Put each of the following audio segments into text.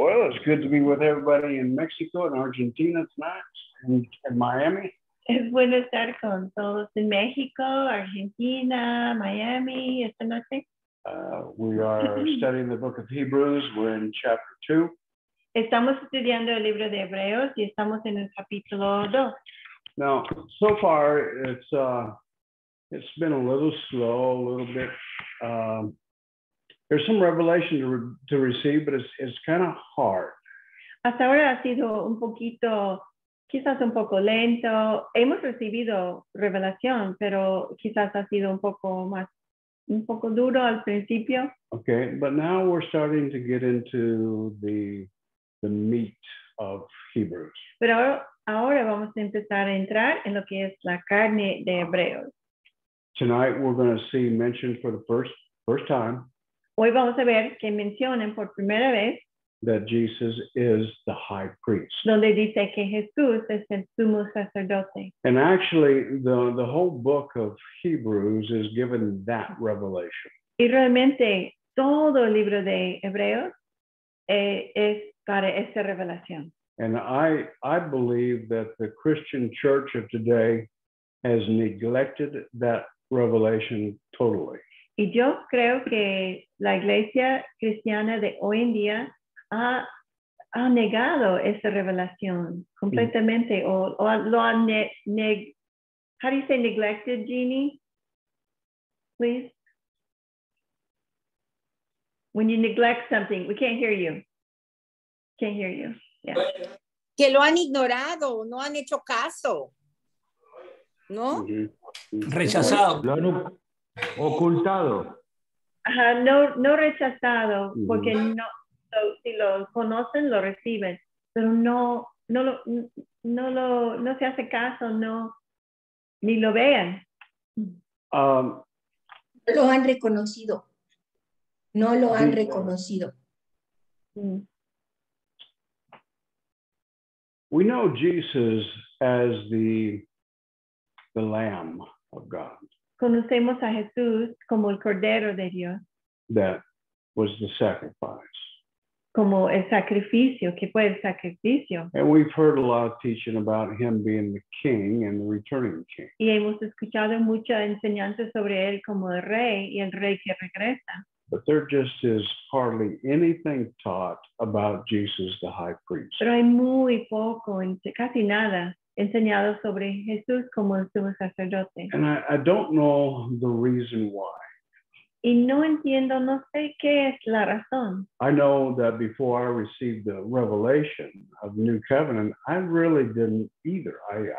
Well, it's good to be with everybody in Mexico and Argentina tonight and Miami. Es bueno estar con todos en México, Argentina, Miami esta noche. We are studying the book of Hebrews. We're in chapter 2. Estamos estudiando el libro de Hebreos y estamos en el capítulo 2. Now, so far, it's been a little slow, a little bit. There's some revelation to receive, but it's kind of hard. Hasta ahora ha sido un poquito, quizás un poco lento. Hemos recibido revelación, pero quizás ha sido un poco duro al principio. Okay, but now we're starting to get into the meat of Hebrews. Pero ahora vamos a empezar a entrar en lo que es la carne de Hebreos. Tonight we're going to see mentioned for the first time. Hoy vamos a ver que mencionan por primera vez that Jesus is the high priest. donde dice que Jesús es el sumo sacerdote. And actually, the whole book of Hebrews is given that revelation. Y realmente todo el libro de Hebreos es para esta revelación. And I believe that the Christian church of today has neglected that revelation totally. Y yo creo que la iglesia cristiana de hoy en día ha negado esa revelación completamente, o lo ha how do you say neglected, Jeannie? Please. When you neglect something, we can't hear you. Can't hear you. Yeah. Que lo han ignorado, no han hecho caso. ¿No? Rechazado. Lo han ocultado. Ajá, no rechazado, porque no, si lo conocen, lo reciben, pero no se hace caso, ni lo vean. No lo han reconocido. No lo han reconocido. We know Jesus as the Lamb of God. Conocemos a Jesús como el Cordero de Dios. That was the sacrifice. Como el sacrificio, que fue el sacrificio. And we've heard a lot of teaching about him being the king and the returning king. Y hemos escuchado mucha enseñanza sobre él como el rey y el rey que regresa. But there just is hardly anything taught about Jesus, the high priest. Pero hay muy poco, casi nada, enseñado sobre Jesús como el sumo sacerdote. And I don't know the reason why. Y no entiendo, no sé qué es la razón. I know that before I received the revelation of the New Covenant, I really didn't either.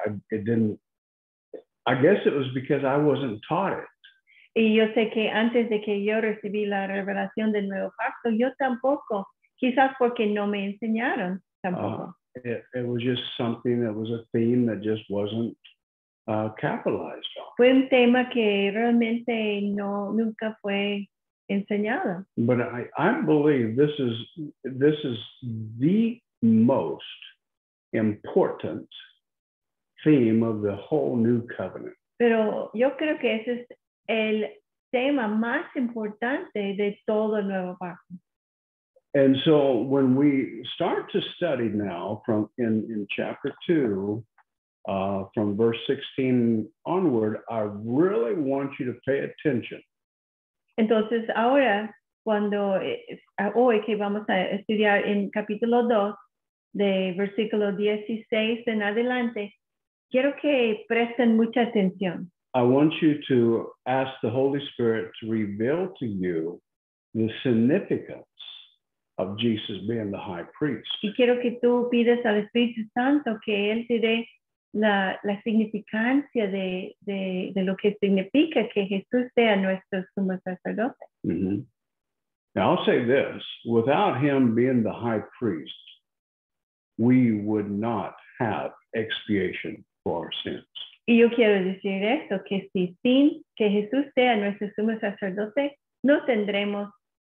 I guess it was because I wasn't taught it. Y yo sé que antes de que yo recibí la revelación del Nuevo Pacto, yo tampoco, quizás porque no me enseñaron tampoco. It was just something that was a theme that just wasn't capitalized on. Fue un tema que realmente nunca fue enseñado. But I believe this is the most important theme of the whole New Covenant. Pero yo creo que ese es el tema más importante de todo el Nuevo Pacto. And so when we start to study now in chapter 2, from verse 16 onward, I really want you to pay attention. Entonces ahora, hoy que vamos a estudiar en capítulo 2, de versículo 16 en adelante, quiero que presten mucha atención. I want you to ask the Holy Spirit to reveal to you the significance of Jesus being the high priest. Y quiero que tú pides al Espíritu Santo que Él te dé la significancia de lo que significa que Jesús sea nuestro sumo sacerdote. Mm-hmm. Now I'll say this, without him being the high priest, we would not have expiation for our sins. Y yo quiero decir esto, que sin que Jesús sea nuestro sumo sacerdote, no tendremos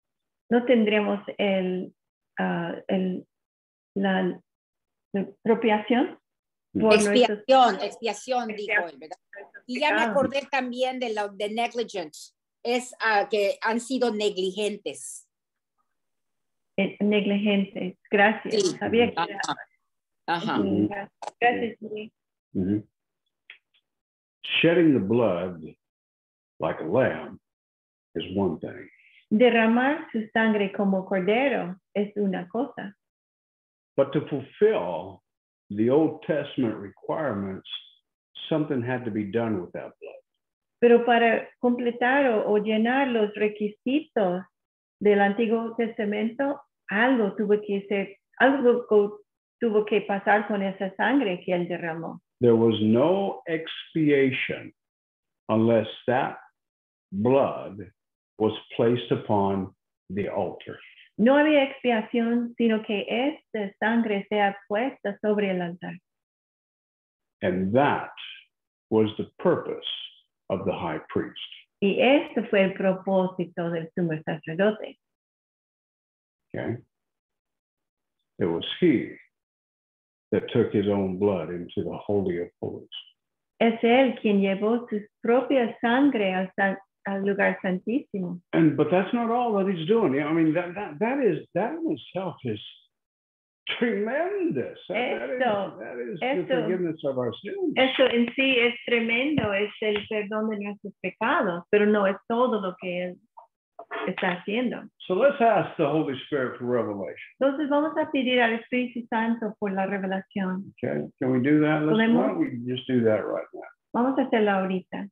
la expiación. Expiación, dijo él, ¿verdad? Y ya me acordé también de negligence, es que han sido negligentes. negligentes. Gracias. Sí. Sabía que era. Ajá. Gracias, Luis. Mhm. Shedding the blood like a lamb is one thing. Derramar su sangre como cordero es una cosa. But to fulfill the Old Testament requirements, something had to be done with that blood. Pero para completar o llenar los requisitos del Antiguo Testamento, algo tuvo que pasar con esa sangre que él derramó. There was no expiation unless that blood was placed upon the altar. No había expiación, sino que esta sangre sea puesta sobre el altar. And that was the purpose of the high priest. Y este fue el propósito del sumo sacerdote. Okay? It was he that took his own blood into the Holy of Holies. Es él quien llevó su propia sangre al lugar santísimo. But that's not all that he's doing. I mean, that in itself is tremendous. That is the forgiveness of our sins. Eso en sí es tremendo, es el perdón de nuestros pecados, pero no es todo lo que él está haciendo. So let's ask the Holy Spirit for revelation. Entonces vamos a pedir al Espíritu Santo por la revelación. Okay, can we do that? Why ¿Podemos? don't we just do that right now? Vamos a hacerlo ahorita.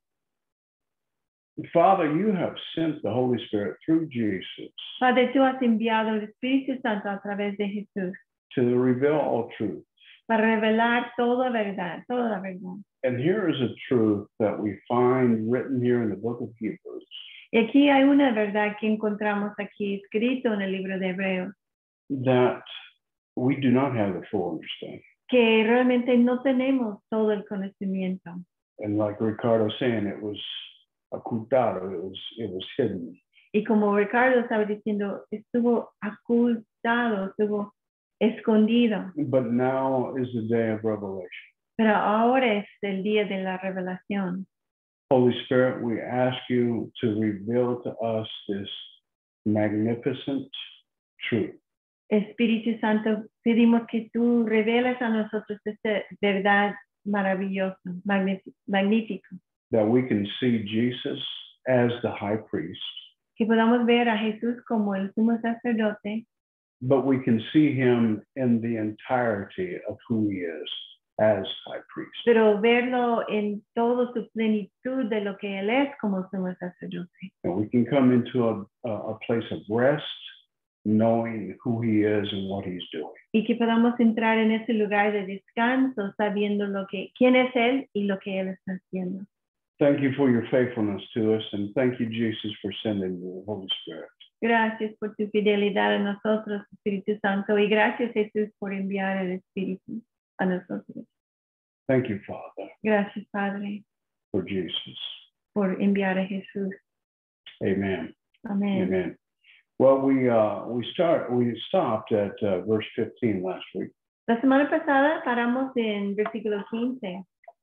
Father, you have sent the Holy Spirit through Jesus Padre, tú has enviado el Espíritu Santo a través de Jesús to reveal all truth. para revelar toda verdad, toda la verdad. And here is a truth that we find written here in the book of Hebrews. Y aquí hay una verdad que encontramos aquí escrito en el libro de Hebreos, That we do not have the full understanding. que realmente no tenemos todo el conocimiento. And like Ricardo was saying, it was ocultado, it was hidden. Y como Ricardo estaba diciendo, estuvo ocultado, estuvo escondido. But now is the day of revelation. Pero ahora es el día de la revelación. Holy Spirit, we ask you to reveal to us this magnificent truth. Espíritu Santo, pedimos que tú reveles a nosotros esta verdad maravillosa, magnífica. That we can see Jesus as the high priest, Que podamos ver a Jesús como el sumo sacerdote, but we can see him in the entirety of who he is as high priest. pero verlo en toda su plenitud de lo que él es como sumo sacerdote. And we can come into a place of rest, knowing who he is and what he's doing. Y que podamos entrar en ese lugar de descanso sabiendo quién es él y lo que él está haciendo. Thank you for your faithfulness to us, and thank you, Jesus, for sending the Holy Spirit. Gracias por tu fidelidad a nosotros, Espíritu Santo, y gracias, Jesús, por enviar el Espíritu a nosotros. Thank you, Father, Gracias, Padre, for Jesus. por enviar a Jesús. Amen. Amén. Amen. Well, we stopped at verse 15 last week. La semana pasada paramos en versículo 15.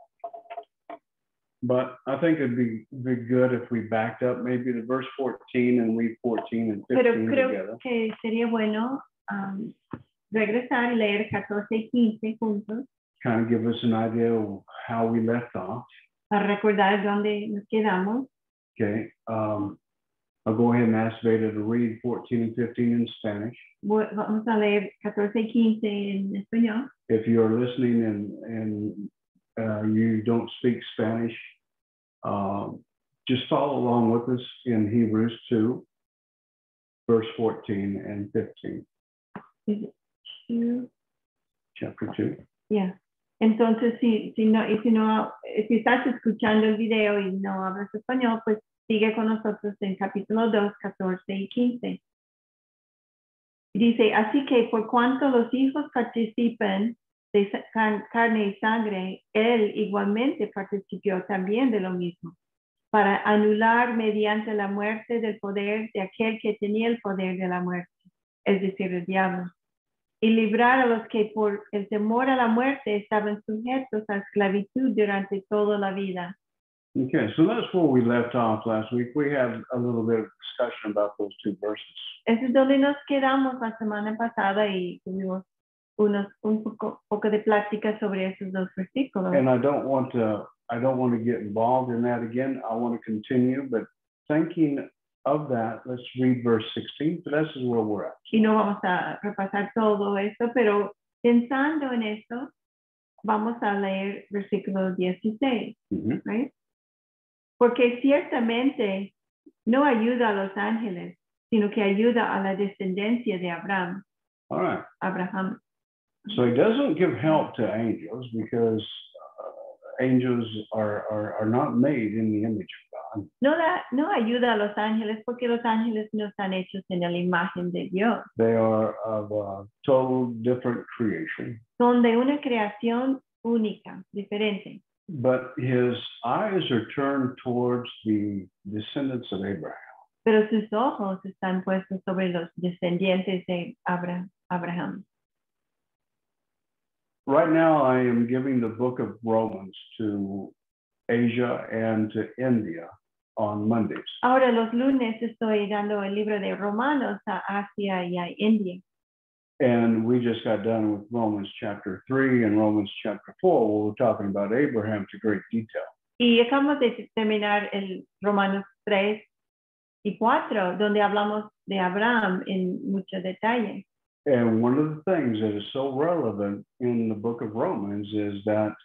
But I think it'd be good if we backed up maybe to verse 14 and read 14 and 15 Pero together. creo que sería bueno regresar y leer 14 y 15 juntos Kind of give us an idea of how we left off. para recordar dónde nos quedamos. Okay. I'll go ahead and ask Veda to read 14 and 15 in Spanish. Vamos a leer 14 y 15 en español. If you're listening and you don't speak Spanish, just follow along with us in Hebrews 2, verse 14 and 15. Chapter 2. Yeah. Entonces, si estás escuchando el video y no hablas español, pues sigue con nosotros en capítulo 2, 14 y 15. Dice, así que por cuanto los hijos participan de carne y sangre, él igualmente participó también de lo mismo, para anular mediante la muerte del poder de aquel que tenía el poder de la muerte, es decir, el diablo, y librar a los que por el temor a la muerte estaban sujetos a esclavitud durante toda la vida. Okay, so that's where we left off last week. We had a little bit of discussion about those two verses. Eso es donde nos quedamos la semana pasada y tuvimos un poco de plática sobre esos dos versículos. And I don't want to get involved in that again. I want to continue, but thinking of that, let's read verse 16. So this is where we're at. Y no vamos a repasar todo esto, pero pensando en esto, vamos a leer versículo 16, right? Porque ciertamente no ayuda a los ángeles, sino que ayuda a la descendencia de Abraham. All right. Abraham. So he doesn't give help to angels because angels are not made in the image of God. No ayuda a los ángeles porque los ángeles no están hechos en la imagen de Dios. They are of a total different creation. Son de una creación única, diferente. But his eyes are turned towards the descendants of Abraham. Pero sus ojos están puestos sobre los descendientes de Abraham. Right now, I am giving the book of Romans to Asia and to India on Mondays. Ahora los lunes estoy dando el libro de Romanos a Asia y a India. And we just got done with Romans chapter 3 and Romans chapter 4, where we're talking about Abraham to great detail. Y acabamos de terminar el Romanos 3 y 4, donde hablamos de Abraham en mucho detalle. And one of the things that is so relevant in the book of Romans is that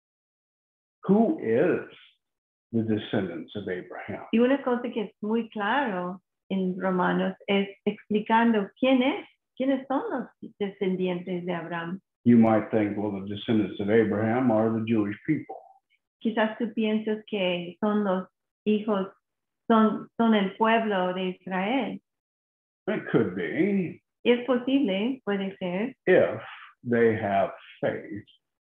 who is the descendants of Abraham? Y una cosa que es muy claro en Romanos es explicando quiénes son los descendientes de Abraham. You might think, well, the descendants of Abraham are the Jewish people. Quizás tú piensas que son los hijos, son el pueblo de Israel. It could be. Es posible, puede ser. If they have faith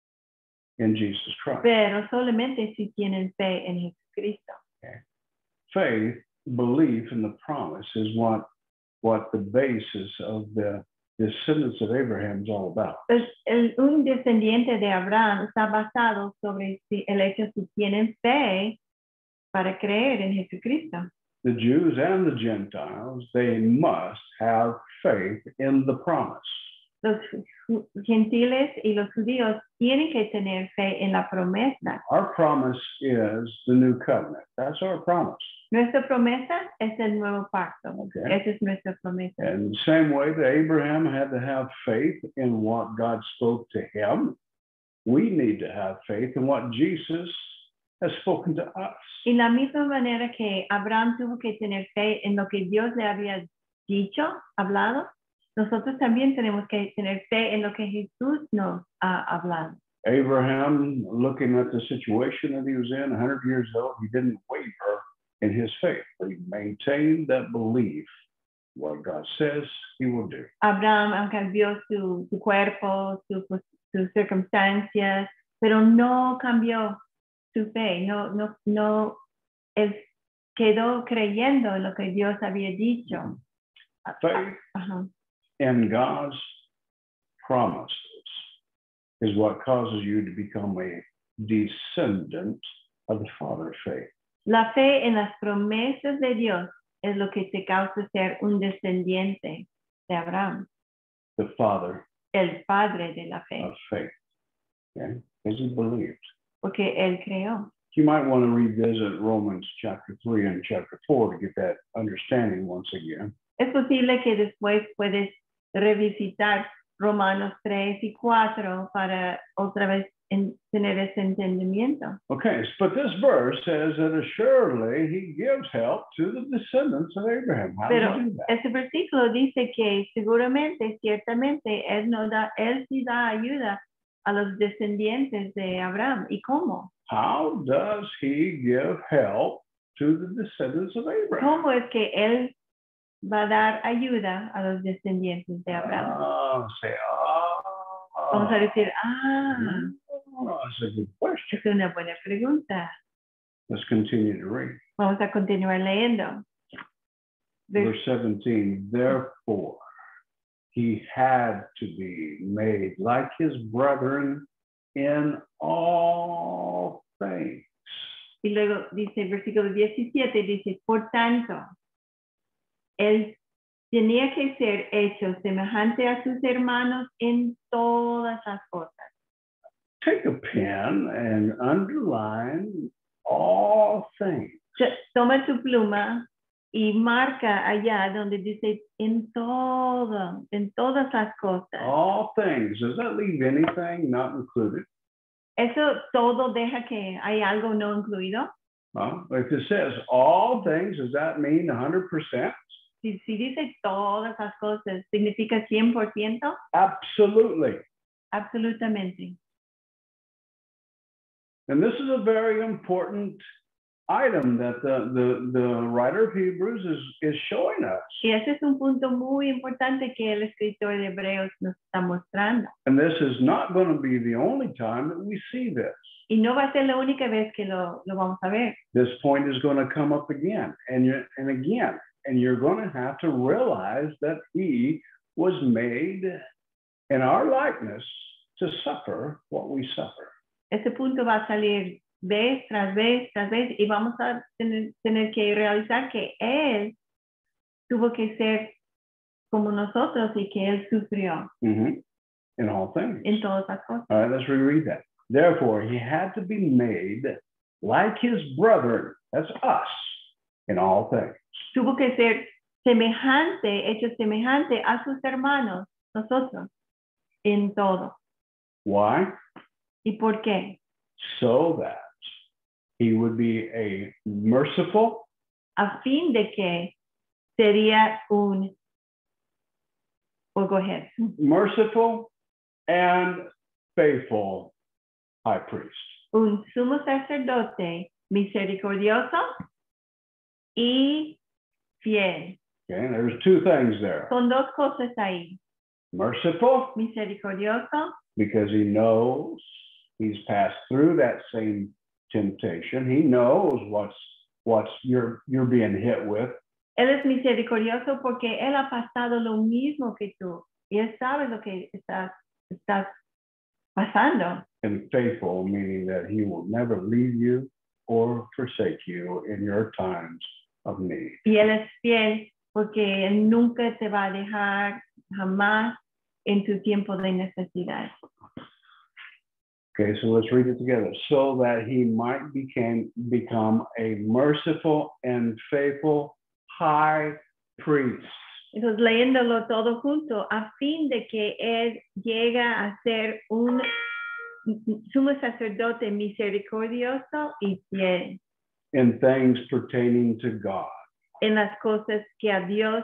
in Jesus Christ. Pero solamente si tienen fe en Jesucristo. Okay. Faith, belief in the promise is what the basis of the descendants of Abraham is all about. Un descendiente de Abraham está basado sobre el hecho si tienen fe para creer en Jesucristo. The Jews and the Gentiles, they must have faith in the promise. Los gentiles y los judíos tienen que tener fe en la promesa. Our promise is the new covenant. That's our promise. Nuestra promesa es el nuevo pacto. Okay. Esa es nuestra promesa. And the same way that Abraham had to have faith in what God spoke to him, we need to have faith in what Jesus has spoken to us. Y la misma manera que Abraham tuvo que tener fe en lo que Dios le había dicho, hablado, nosotros también tenemos que tener fe en lo que Jesús nos ha hablado. Abraham, looking at the situation that he was in, 100 years old, he didn't waver in his faith. He maintained that belief. What God says, he will do. Abraham cambió su cuerpo, sus circunstancias, pero no cambió su fe. No, él quedó creyendo en lo que Dios había dicho. Faith in God's promises is what causes you to become a descendant of the Father of faith. La fe en las promesas de Dios es lo que te causa ser un descendiente de Abraham. The Father El padre de la fe. of faith. Okay? Because he believed. Porque él creó. You might want to revisit Romans chapter 3 and chapter 4 to get that understanding once again. Es posible que después puedes revisitar Romanos 3 y 4 para otra vez tener ese entendimiento. Okay, but this verse says that assuredly he gives help to the descendants of Abraham. How does he do that? Ese versículo dice que seguramente, ciertamente, él sí da ayuda a los descendientes de Abraham. ¿Y cómo? How does he give help to the descendants of Abraham? ¿Cómo es que él va a dar ayuda a los descendientes de Abraham? Vamos a decir, that's a good question. es una buena pregunta. Let's continue to read. Vamos a continuar leyendo. Verse 17, therefore, he had to be made like his brethren in all things. Y luego dice, versículo 17, dice, por tanto, él tenía que ser hecho semejante a sus hermanos en todas las cosas. Take a pen and underline all things. Toma tu pluma y marca allá donde dice en todo, en todas las cosas. All things. Does that leave anything not included? Eso todo deja que hay algo no incluido. Well, if it says all things, does that mean 100%? Si dice todas las cosas, ¿significa 100%? Absolutely. Absolutamente. And this is a very important item that the writer of Hebrews is showing us. Y ese es un punto muy importante que el escritor de Hebreos nos está mostrando. And this is not going to be the only time that we see this. Y no va a ser la única vez que lo vamos a ver. This point is going to come up again and again. And you're going to have to realize that he was made in our likeness to suffer what we suffer. Ese punto va a salir vez tras vez tras vez y vamos a tener que realizar que él tuvo que ser como nosotros y que él sufrió. Mm-hmm. In all things. En todas las cosas. All right, let's reread that. Therefore, he had to be made like his brethren, that's us, in all things. Tuvo que ser semejante, hecho semejante a sus hermanos, nosotros, en todo. Why? ¿Y por qué? So that he would be a merciful. A fin de que sería un, well, go ahead. Merciful and faithful high priest. Un sumo sacerdote misericordioso y fiel. Okay, and there's two things there. Son dos cosas ahí. Merciful, Misericordioso, because he knows he's passed through that same temptation. He knows what's you're being hit with. él es misericordioso porque él ha pasado lo mismo que tú. Y él sabe lo que estás pasando. And faithful, meaning that he will never leave you or forsake you in your times of need. Y él es fiel porque él nunca te va a dejar jamás en tu tiempo de necesidad. Okay, so let's read it together. So that he might become a merciful and faithful high priest. Entonces, leyéndolo todo junto, a fin de que él llegue a ser un sumo sacerdote misericordioso y fiel. In things pertaining to God. En las cosas que a Dios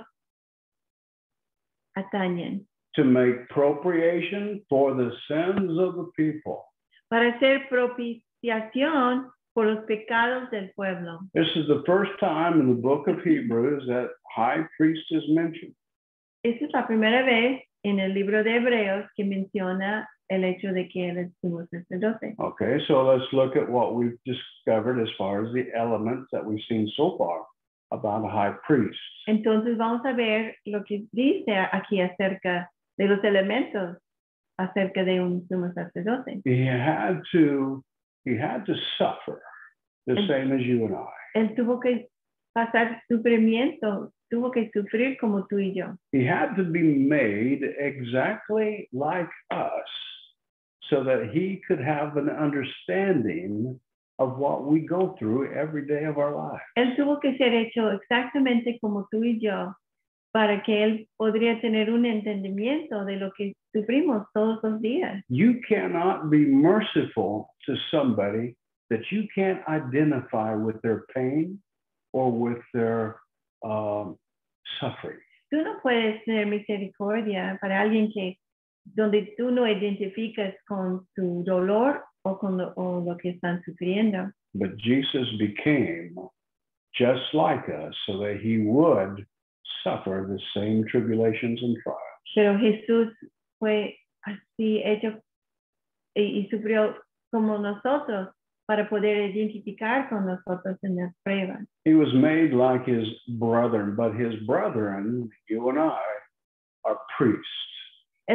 atañen. To make propitiation for the sins of the people. Para hacer propiciación por los pecados del pueblo. This is the first time in the book of Hebrews that high priest is mentioned. Esta es la primera vez en el libro de Hebreos que menciona el hecho de que él es sumo sacerdote. Okay, so let's look at what we've discovered as far as the elements that we've seen so far about a high priest. Entonces vamos a ver lo que dice aquí acerca de los elementos acerca de un sumo sacerdote. He had to suffer the same as you and I. Él tuvo que pasar sufrimiento, tuvo que sufrir como tú y yo. He had to be made exactly like us so that he could have an understanding of what we go through every day of our life. Él tuvo que ser hecho exactamente como tú y yo para que él podría tener un entendimiento de lo que sufrimos todos los días. You cannot be merciful to somebody that you can't identify with their pain or with their suffering. Tú no puedes tener misericordia para alguien que donde tú no identificas con su dolor o con lo que están sufriendo. But Jesus became just like us so that he would suffer the same tribulations and trials. Pero Jesús fue así hecho y sufrió como nosotros para poder identificar con nosotros en las pruebas. He was made like his brethren, but his brethren, you and I, are priests.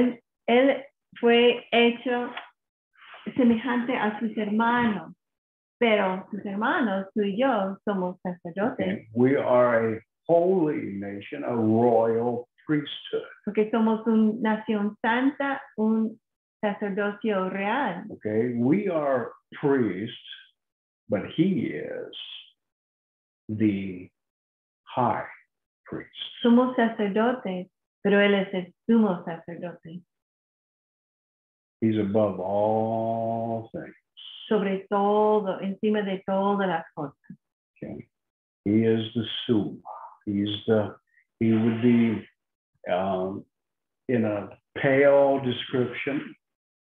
Él fue hecho semejante a sus hermanos, Pero sus hermanos, tú y yo, somos sacerdotes. Okay. We are a holy nation, a royal priesthood. Porque somos una nación santa, un sacerdocio real. Okay, we are priests, but he is the high priest. Somos sacerdotes, pero él es el sumo sacerdote. He's above all things. Sobre todo, encima de todas las cosas. Okay, he is the summa. He would be in a pale description.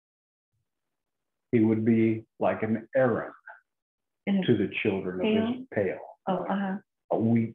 He would be like an Aaron to the children of his pale. Oh, A weak.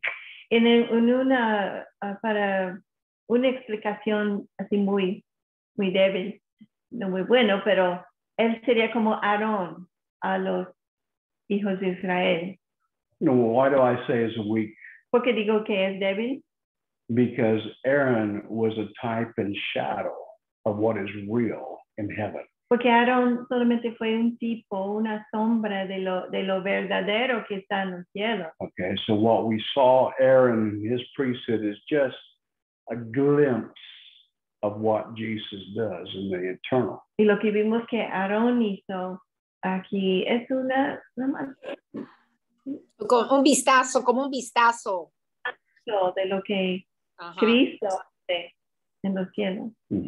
Para una explicación así muy débil, no muy bueno, pero él sería como Aarón a los hijos de Israel. No, why do I say is a weak? Porque digo que es débil. Because Aaron was a type and shadow of what is real in heaven. Porque Aarón solamente fue un tipo, una sombra de lo verdadero que está en los cielos. Okay, so what we saw Aaron, his priesthood, is just a glimpse of what Jesus does in the eternal. Y lo que vimos que Aarón hizo aquí es como un vistazo de lo que Cristo hace en los cielos.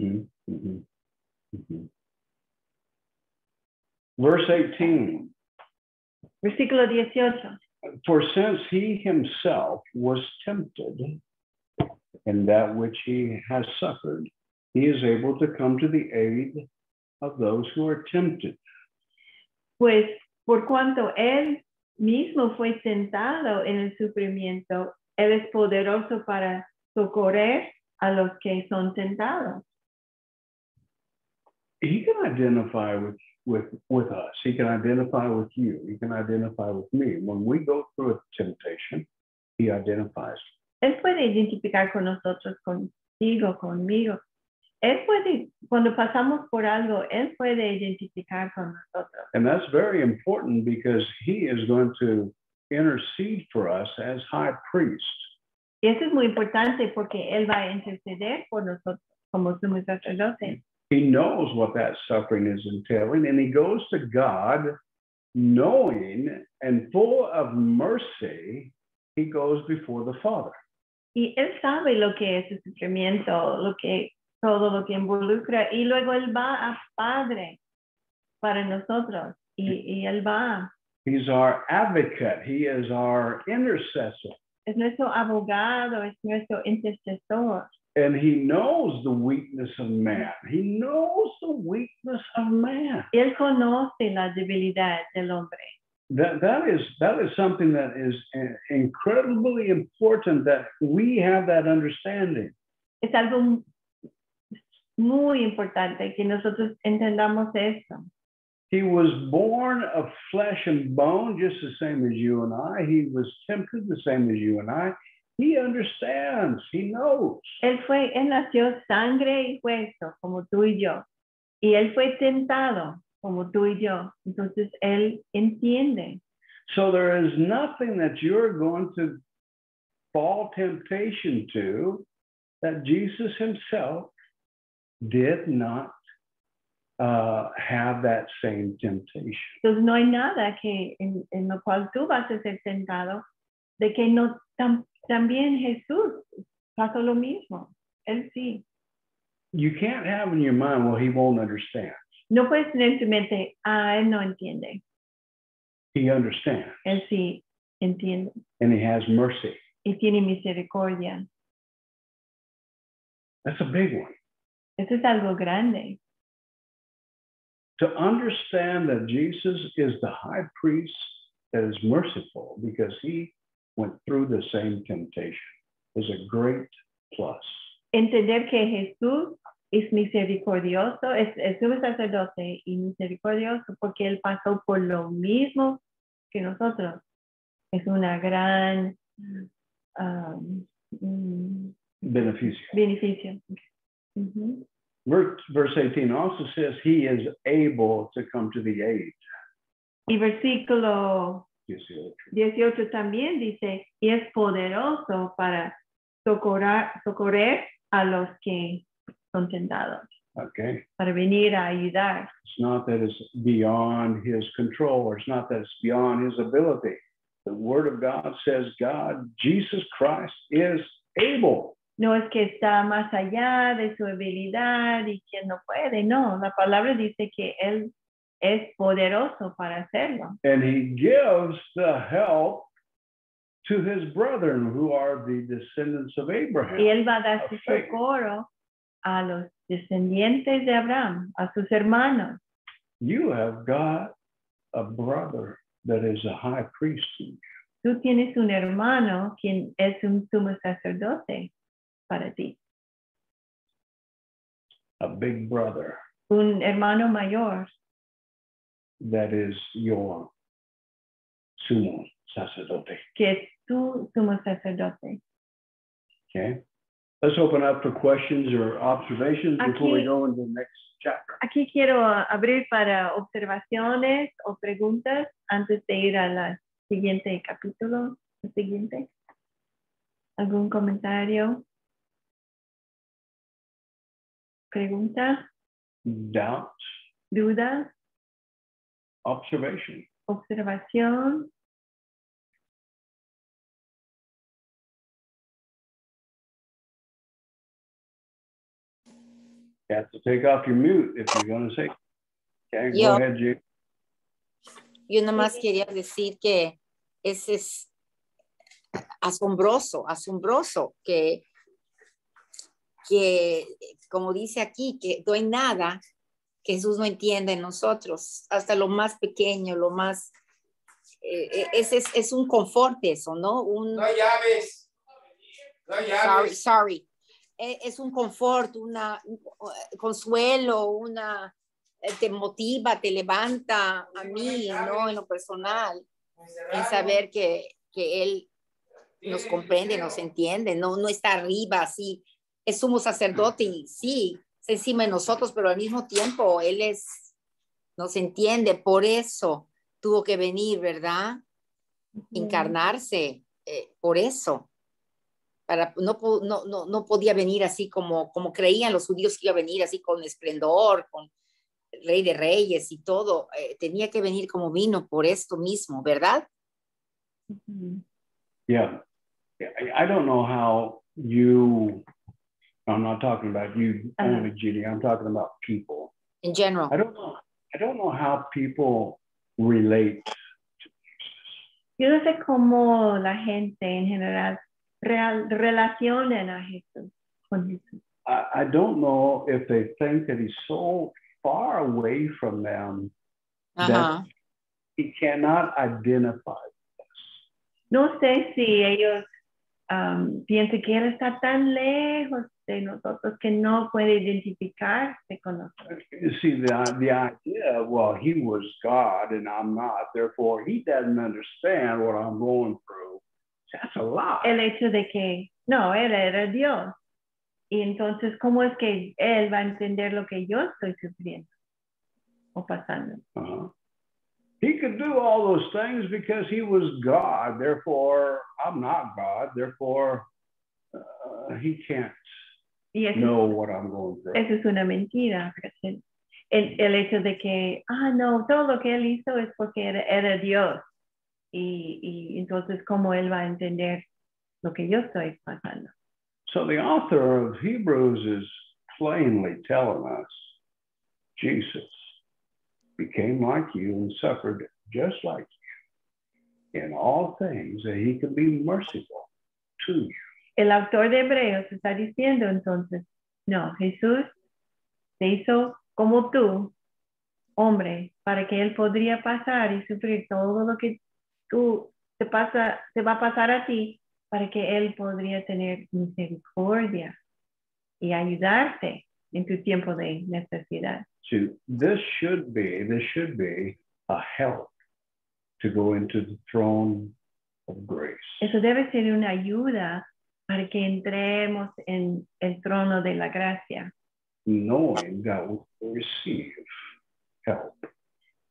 Verse 18. Versículo 18. For since he himself was tempted in that which he has suffered, he is able to come to the aid of those who are tempted. Pues por cuanto él mismo fue tentado en el sufrimiento, él es poderoso para socorrer a los que son tentados. He can identify with us. He can identify with you. He can identify with me. When we go through a temptation, he identifies. Él puede identificar con nosotros, contigo, conmigo. Él puede, cuando pasamos por algo, él puede identificar con nosotros. And that's very important because he is going to intercede for us as high priest. Y eso es muy importante porque él va a interceder por nosotros como sumo sacerdote. He knows what that suffering is entailing, and he goes to God knowing and full of mercy, he goes before the Father. Y él sabe lo que es el sufrimiento, todo lo que involucra, y luego él va a Padre para nosotros, y él va. He's our advocate. He is our intercessor. Es nuestro abogado, es nuestro intercesor. And he knows the weakness of man. He knows the weakness of man. Él conoce la debilidad del hombre. That is something that is incredibly important that we have that understanding. Es algo muy importante que nosotros entendamos esto. He was born of flesh and bone, just the same as you and I. He was tempted the same as you and I. He understands, he knows. Él nació sangre y hueso, como tú y yo. Y él fue tentado, como tú y yo. Entonces, él entiende. So there is nothing that you're going to fall temptation to that Jesus himself did not have that same temptation. Entonces, no hay nada que en lo cual tú vas a ser tentado de que no también Jesús pasó lo mismo. Él sí. You can't have in your mind, well, he won't understand. No puedes tener en tu mente, él no entiende. He understands. Él sí entiende. And he has mercy. Y tiene misericordia. That's a big one. Eso es algo grande. To understand that Jesus is the high priest that is merciful because he went through the same temptation is a great plus. Entender que Jesús es misericordioso, es un sacerdote y misericordioso porque él pasó por lo mismo que nosotros. Es una gran beneficio. Uh-huh. Verse 18 also says he is able to come to the aid. Y versículo 18. 18 también dice, y es poderoso para socorrer a los que son tentados, Okay. para venir a ayudar. It's not that it's beyond his control, or it's not that it's beyond his ability. The word of God says God, Jesus Christ, is able. No es que está más allá de su habilidad y que no puede, no. La palabra dice que Él es poderoso para hacerlo. And he gives the help to his brethren who are the descendants of Abraham. Y Él va a dar su of faith. socorro a los descendientes de Abraham, a sus hermanos. You have got a brother that is a high priest. Tú tienes un hermano quien es un sumo sacerdote para ti. A big brother Un hermano mayor that is your sumo sacerdote. que es tu sumo sacerdote. Okay. Let's open up for questions or observations before we Aquí- go into the next chapter. Aquí quiero abrir para observaciones o preguntas antes de ir a la siguiente capítulo. El siguiente. ¿Algún comentario? ¿Pregunta? Doubt, ¿Duda? observation. ¿Observación? You have to take off your mute if you're going to say. Okay, go Yo. ahead, Jake. Yo nomás quería decir que ese es asombroso, asombroso, que como dice aquí, que no hay nada que Jesús no entienda en nosotros, hasta lo más pequeño, lo más, es un confort eso, ¿no? No hay llaves. No hay llaves. Sorry. Es un confort, un consuelo, te motiva, te levanta a mí, ¿no? En lo personal, en saber que Él nos comprende, nos entiende, no está arriba, así, es sumo sacerdote y sí, está encima de nosotros, pero al mismo tiempo Él nos entiende, por eso tuvo que venir, ¿verdad? Encarnarse, por eso. No podía venir así como creían los judíos que iba a venir así con esplendor, con rey de reyes y todo. Tenía que venir como vino por esto mismo, ¿verdad? Yeah. I don't know how you, I'm not talking about you only, Judy. I'm talking about people. In general. I don't know how people relate. Yo no sé cómo la gente en general relacionan a Jesús con Jesús. I don't know if they think that he's so far away from them that he cannot identify. No sé si ellos piensan que Él está tan lejos de nosotros que no puede identificarse con nosotros. You see, the idea, well, he was God and I'm not, therefore he doesn't understand what I'm going through. That's a lie. El hecho de que, no, Él era Dios. Y entonces, ¿cómo es que Él va a entender lo que yo estoy sufriendo o pasando? He could do all those things because he was God. Therefore, I'm not God. Therefore, he can't know what I'm going through. Eso es una mentira. El hecho de que, no, todo lo que Él hizo es porque era Dios. Y entonces, ¿cómo Él va a entender lo que yo estoy pasando? So the author of Hebrews is plainly telling us, Jesus became like you and suffered just like you in all things, that he could be merciful to you. El autor de Hebreos está diciendo entonces, no, Jesús se hizo como tú, hombre, para que Él podría pasar y sufrir todo lo que te va a pasar a ti, para que Él podría tener misericordia y ayudarte en tu tiempo de necesidad. So this should be a help to go into the throne of grace. Eso debe ser una ayuda para que entremos en el trono de la gracia. Knowing that we will receive help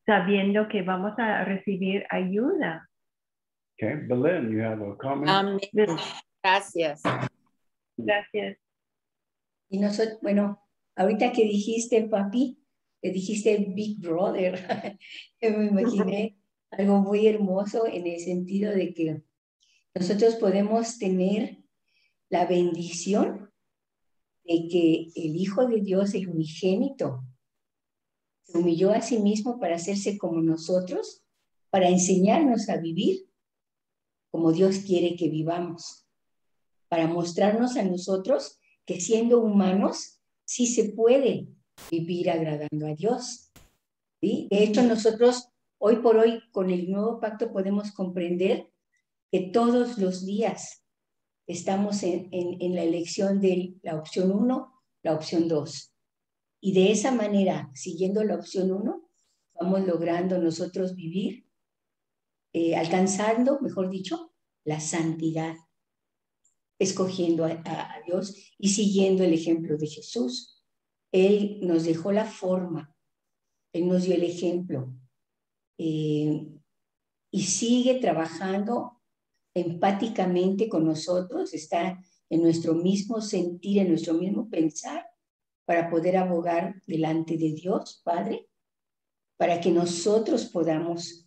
sabiendo que vamos a recibir ayuda. Okay, Belen, you have a comment? Amén. Gracias. Gracias. Y nosotros, bueno, ahorita que dijiste, papi, que dijiste Big Brother, yo me imaginé algo muy hermoso en el sentido de que nosotros podemos tener la bendición de que el Hijo de Dios, el unigénito, se humilló a sí mismo para hacerse como nosotros, para enseñarnos a vivir como Dios quiere que vivamos, para mostrarnos a nosotros que siendo humanos sí se puede vivir agradando a Dios. ¿Sí? De hecho, nosotros hoy por hoy con el nuevo pacto podemos comprender que todos los días estamos en la elección de la opción 1, la opción 2. Y de esa manera, siguiendo la opción 1, vamos logrando nosotros vivir, alcanzando, mejor dicho, la santidad, escogiendo a Dios y siguiendo el ejemplo de Jesús. Él nos dejó la forma, Él nos dio el ejemplo y sigue trabajando empáticamente con nosotros, está en nuestro mismo sentir, en nuestro mismo pensar, para poder abogar delante de Dios, Padre, para que nosotros podamos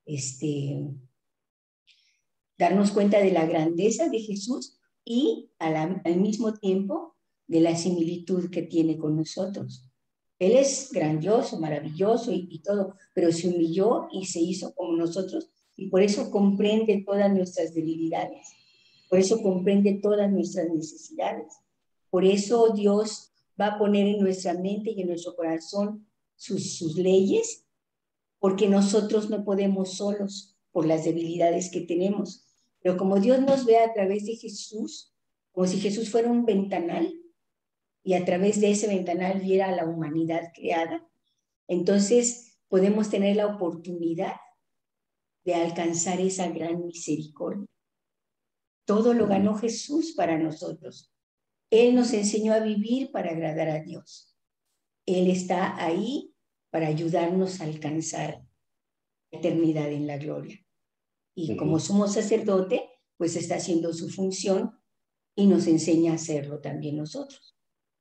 darnos cuenta de la grandeza de Jesús y al mismo tiempo de la similitud que tiene con nosotros. Él es grandioso, maravilloso y todo, pero se humilló y se hizo como nosotros y por eso comprende todas nuestras debilidades, por eso comprende todas nuestras necesidades. Por eso Dios va a poner en nuestra mente y en nuestro corazón sus leyes, porque nosotros no podemos solos por las debilidades que tenemos. Pero como Dios nos ve a través de Jesús, como si Jesús fuera un ventanal, y a través de ese ventanal viera a la humanidad creada, entonces podemos tener la oportunidad de alcanzar esa gran misericordia. Todo lo ganó Jesús para nosotros. Él nos enseñó a vivir para agradar a Dios. Él está ahí para ayudarnos a alcanzar la eternidad en la gloria. Y como sumo sacerdote, pues está haciendo su función y nos enseña a hacerlo también nosotros.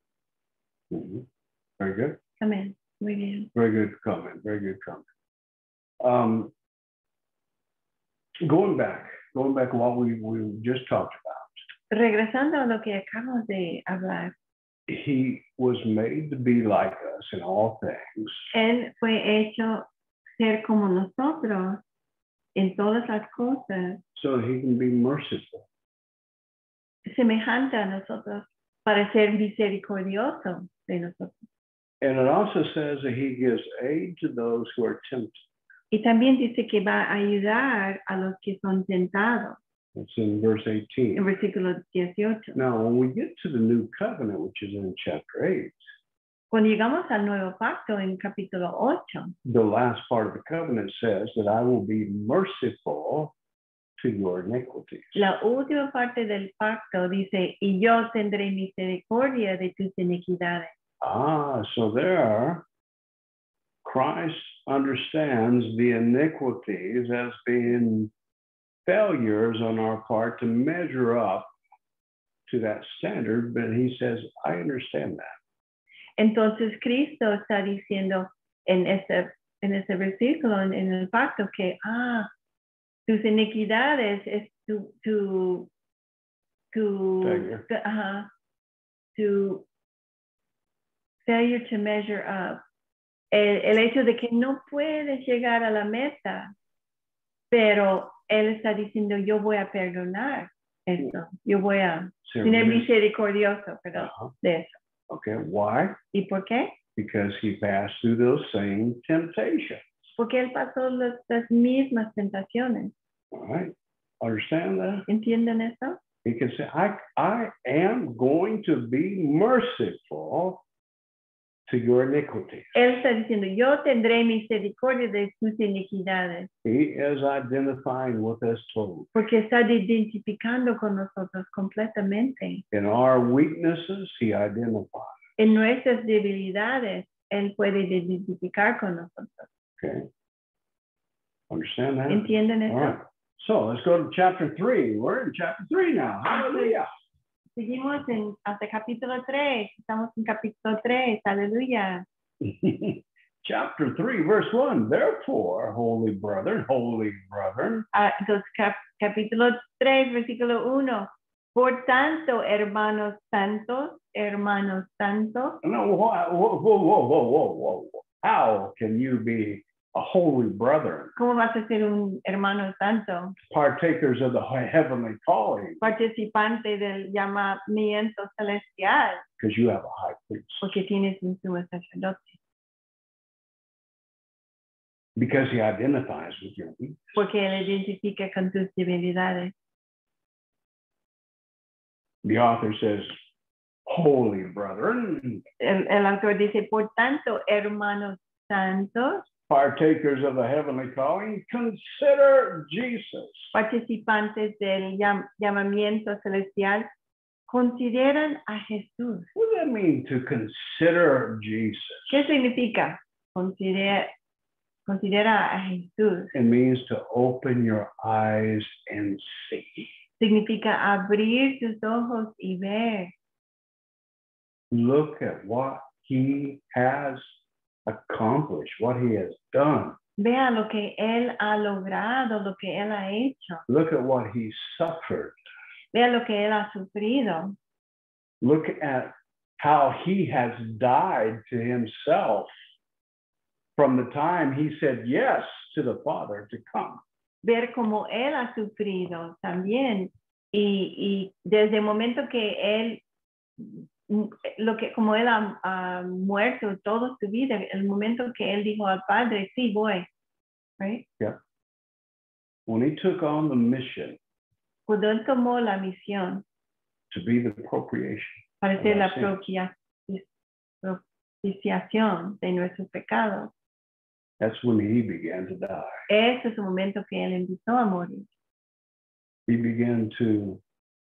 Very good. Amén. Muy bien. Very good comment. Very good comment. Going back to what we just talked about. Regresando a lo que acabamos de hablar. He was made to be like us in all things. Él fue hecho ser como nosotros en todas las cosas. So that he can be merciful. Semejante a nosotros para ser misericordioso de nosotros. And it also says that he gives aid to those who are tempted. Y también dice que va a ayudar a los que son tentados. It's in verse 18. En versículo 18. Now, when we get to the new covenant, which is in chapter 8, Cuando llegamos al nuevo pacto en capítulo 8, the last part of the covenant says that I will be merciful to your iniquities. la última parte del pacto dice, y yo tendré misericordia de tus iniquidades. So there, Christ understands the iniquities as being failures on our part to measure up to that standard, but he says, I understand that. Entonces Cristo está diciendo en ese versículo, en el pacto, que tus iniquidades es tu failure to measure up. El hecho de que no puedes llegar a la meta, pero Él está diciendo, yo voy a perdonar esto. Yo voy a tener misericordioso, de eso. Okay, why? ¿Y por qué? Because he passed through those same temptations. Porque Él pasó las mismas tentaciones. All right, understand that? ¿Entienden eso? He can say, I am going to be merciful to your iniquities. Él está diciendo, yo tendré misericordia de tus iniquidades. He is identifying with us totally. Porque está identificando con nosotros completamente. In our weaknesses, he identifies. En nuestras debilidades, Él puede identificar con nosotros. Okay. Understand that? ¿Entienden All eso? right. So let's go to chapter 3. We're in chapter 3 now. Hallelujah. Seguimos hasta capítulo 3. Estamos en capítulo 3. Aleluya. Chapter 3, verse 1. Therefore, holy brethren. Entonces, capítulo 3, versículo 1. Por tanto, hermanos santos. No, whoa. How can you be a holy brethren? ¿Cómo vas a ser un hermano santo? Partakers of the heavenly calling. Participante del llamamiento celestial. Because you have a high priest. Porque tienes un sumo sacerdote. Because he identifies with your weakness. Porque él identifica con tus debilidades. The author says, holy brethren. El autor dice, por tanto, hermanos santos. Partakers of the heavenly calling, consider Jesus. Participantes del llamamiento celestial, consideran a Jesús. What does that mean, to consider Jesus? ¿Qué significa? Considera a Jesús. It means to open your eyes and see. Significa abrir tus ojos y ver. Look at what he has accomplished, what he has done. Vea lo que él ha logrado, lo que él ha hecho. Look at what he suffered. Vea lo que él ha sufrido. Look at how he has died to himself from the time he said yes to the Father to come. Ver cómo él ha sufrido también. Y desde el momento que él, como él ha muerto toda su vida, el momento que él dijo al Padre, sí voy. Right? Yeah. When he took on the mission. Cuando él tomó la misión. To be the propitiation. Para ser la propiciación de nuestros pecados. That's when he began to die. Ese es el momento que él empezó a morir. He began to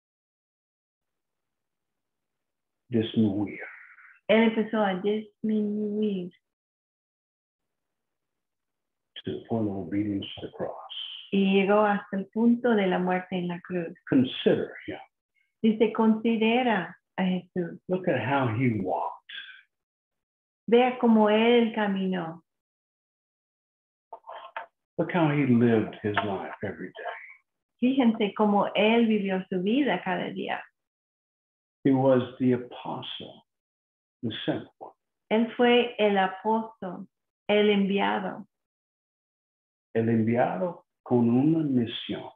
disminuir. Él empezó a disminuir. To the point of obedience to the cross. Y llegó hasta el punto de la muerte en la cruz. Consider him. Dice, considera a Jesús. Look at how he walked. Vea cómo él caminó. Look how he lived his life every day. Fíjense cómo él vivió su vida cada día. He was the apostle, the sent one. Él fue el apóstol, el enviado. El enviado con una misión.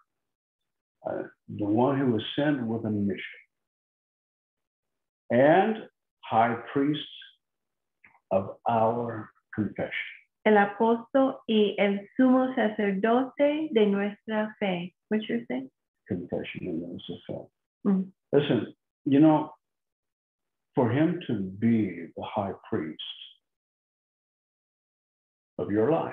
The one who was sent with a mission. And high priest of our confession. El apóstol y el sumo sacerdote de nuestra fe. What you say? Confession and those of faith. Mm. Listen, you know, for him to be the high priest of your life,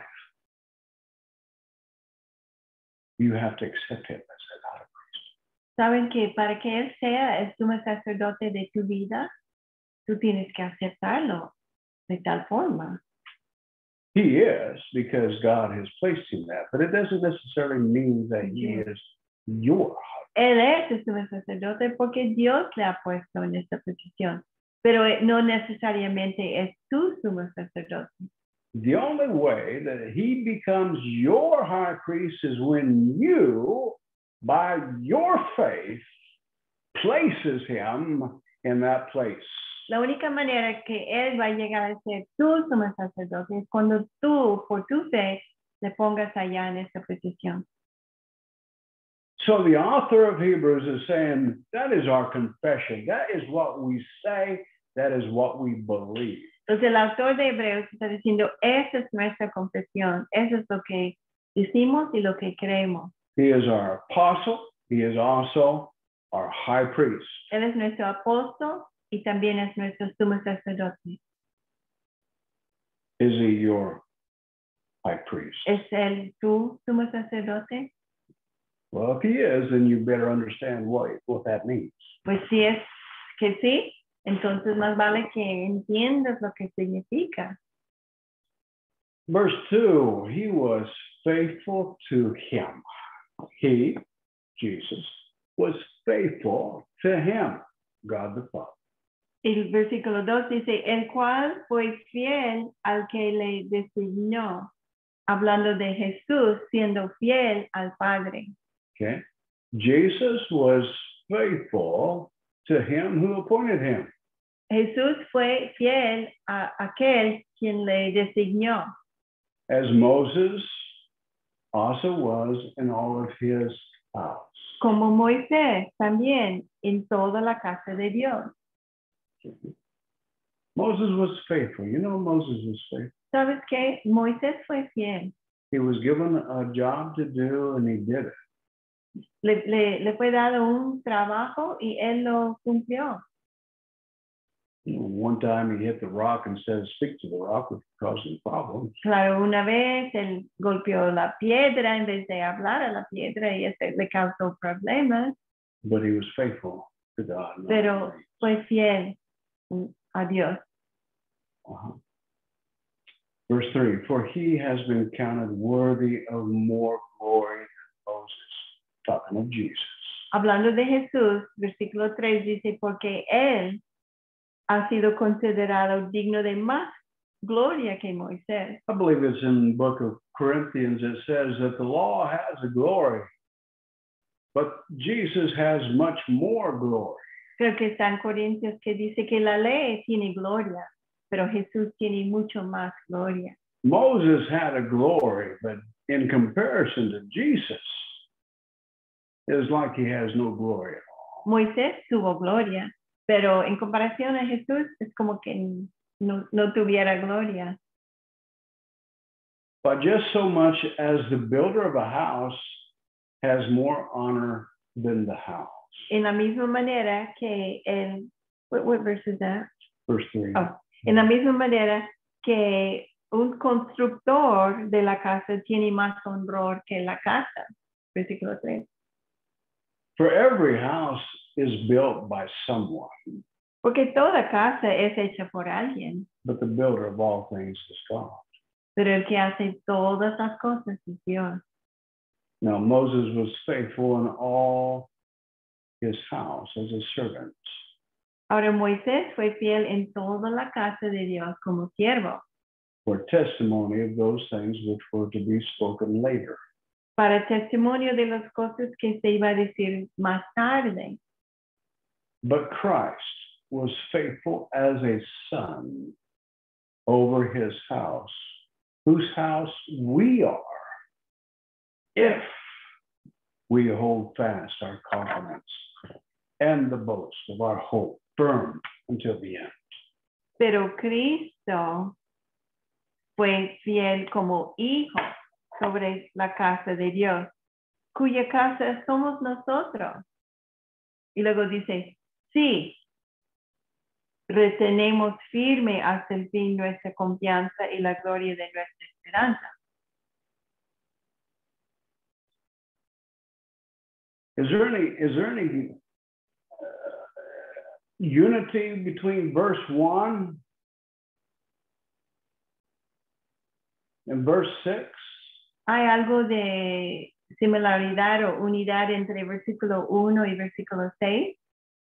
you have to accept him as that high priest. Saben que para que él sea el sumo sacerdote de tu vida, tú tienes que aceptarlo de tal forma. He is, because God has placed him that, but it doesn't necessarily mean that he is your high priest. Él es el sumo sacerdote porque Dios le ha puesto en esta posición, pero no necesariamente es tu sumo sacerdote. The only way that he becomes your high priest is when you, by your faith, places him in that place. La única manera que él va a llegar a ser tu sumo sacerdote es cuando tú, por tu fe, le pongas allá en esta posición. So the author of Hebrews is saying, that is our confession. That is what we say. That is what we believe. Entonces el autor de Hebreos está diciendo, esa es nuestra confesión. Eso es lo que decimos y lo que creemos. He is our apostle. He is also our high priest. Él es nuestro apóstol y también es nuestro sumo sacerdote. Is he your high priest? ¿Es él tu sumo sacerdote? Well, if he is, then you better understand what that means. Pues si es que sí, entonces más vale que entiendas lo que significa. Verse 2, he was faithful to him. He, Jesus, was faithful to him, God the Father. El versículo 2 dice, el cual fue fiel al que le designó, hablando de Jesús siendo fiel al Padre. Okay. Jesus was faithful to him who appointed him. Jesús fue fiel a aquel quien le designó, As Moses also was in all of his house. como Moisés también en toda la casa de Dios. Moses was faithful. You know, Moses was faithful. ¿Sabes qué? Moisés fue fiel. He was given a job to do and he did it. Le fue dado un trabajo y él lo cumplió. You know, one time he hit the rock and said, speak to the rock, which caused him problems. Claro, una vez él golpeó la piedra en vez de hablar a la piedra y eso le causó problemas, But he was faithful to God. not pero to man. fue fiel a Dios. Uh-huh. Verse 3, for he has been counted worthy of more glory than Moses. Talking of Jesus. Hablando de Jesús, versículo 3 dice, porque él ha sido considerado digno de más gloria que Moisés. I believe it's in the book of Corinthians. It says that the law has a glory, but Jesus has much more glory. Creo que está en Corintios que dice que la ley tiene gloria, pero Jesús tiene mucho más gloria. Moses had a glory, but in comparison to Jesus, it's like he has no glory at all. Moisés tuvo gloria, pero en comparación a Jesús es como que no tuviera gloria. But just so much as the builder of a house has more honor than the house. En la misma manera que what verse is that? Verse 3. Oh, en la misma manera que un constructor de la casa tiene más honor que la casa. Versículo 3. For every house is built by someone, Porque toda casa es hecha por alguien, but the builder of all things is God. pero el que hace todas las cosas es Dios. Now, Moses was faithful in all his house as a servant. Ahora Moisés fue fiel en toda la casa de Dios como siervo, For testimony of those things which were to be spoken later. para testimonio de las cosas que se iba a decir más tarde. But Christ was faithful as a son over his house, whose house we are, if we hold fast our confidence and the boast of our hope firm until the end. Pero Cristo fue fiel como hijo sobre la casa de Dios, cuya casa somos nosotros. Y luego dice, sí, retenemos firme hasta el fin nuestra confianza y la gloria de nuestra esperanza. Is there any unity between verse 1 and verse 6? ¿Hay algo de similaridad o unidad entre versículo 1 y versículo 6?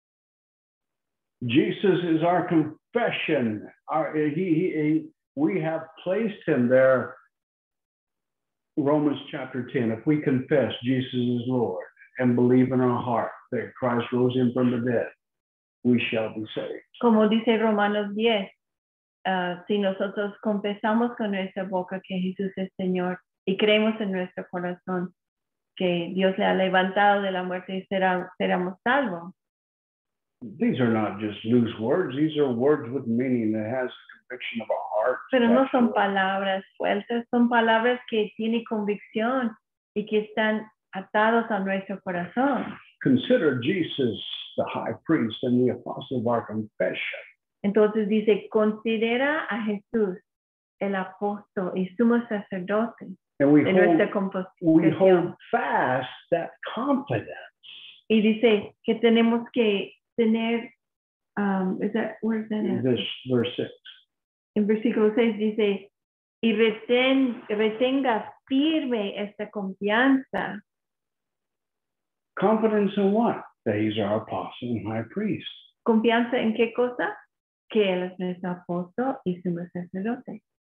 Jesus is our confession. We have placed him there. Romans chapter 10. If we confess Jesus is Lord and believe in our heart that Christ rose him from the dead, we shall be saved. Como dice Romanos 10, si nosotros confesamos con nuestra boca que Jesús es Señor y creemos en nuestro corazón que Dios le ha levantado de la muerte y seremos salvos. These are not just loose words. These are words with meaning that has a conviction of our heart. Pero no son palabras sueltas, son palabras que tienen convicción y que están atados a nuestro corazón. Consider Jesus the high priest and the apostle of our confession. Entonces dice, considera a Jesús el apóstol y sumo sacerdote And we de hold, nuestra we hold confesión. fast that confidence. Y dice que tenemos que tener, where is that at? This verse 6. En versículo 6 dice, y retenga firme esta confianza. Confidence in what? That he's our apostle and high priest. ¿Confianza en qué cosa? Que Él es nuestro apóstol y sumo sacerdote.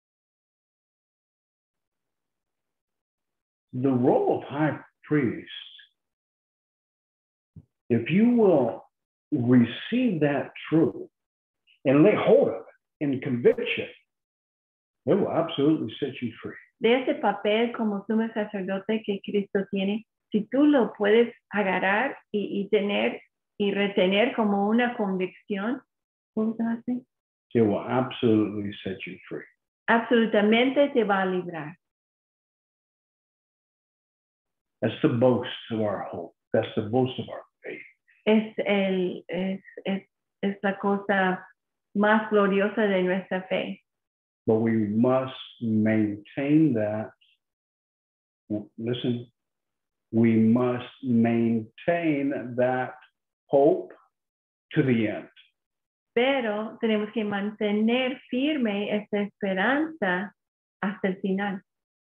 The role of high priest, if you will receive that truth and lay hold of it in conviction, it will absolutely set you free. De ese papel como sumo sacerdote que Cristo tiene, si tú lo puedes agarrar y tener y retener como una convicción, ¿cómo se hace? It will absolutely set you free. Absolutamente te va a librar. That's the boast of our hope. That's the boast of our faith. Es la cosa más gloriosa de nuestra fe. But we must maintain that. Listen, we must maintain that hope to the end. Pero tenemos que mantener firme esta esperanza hasta el final.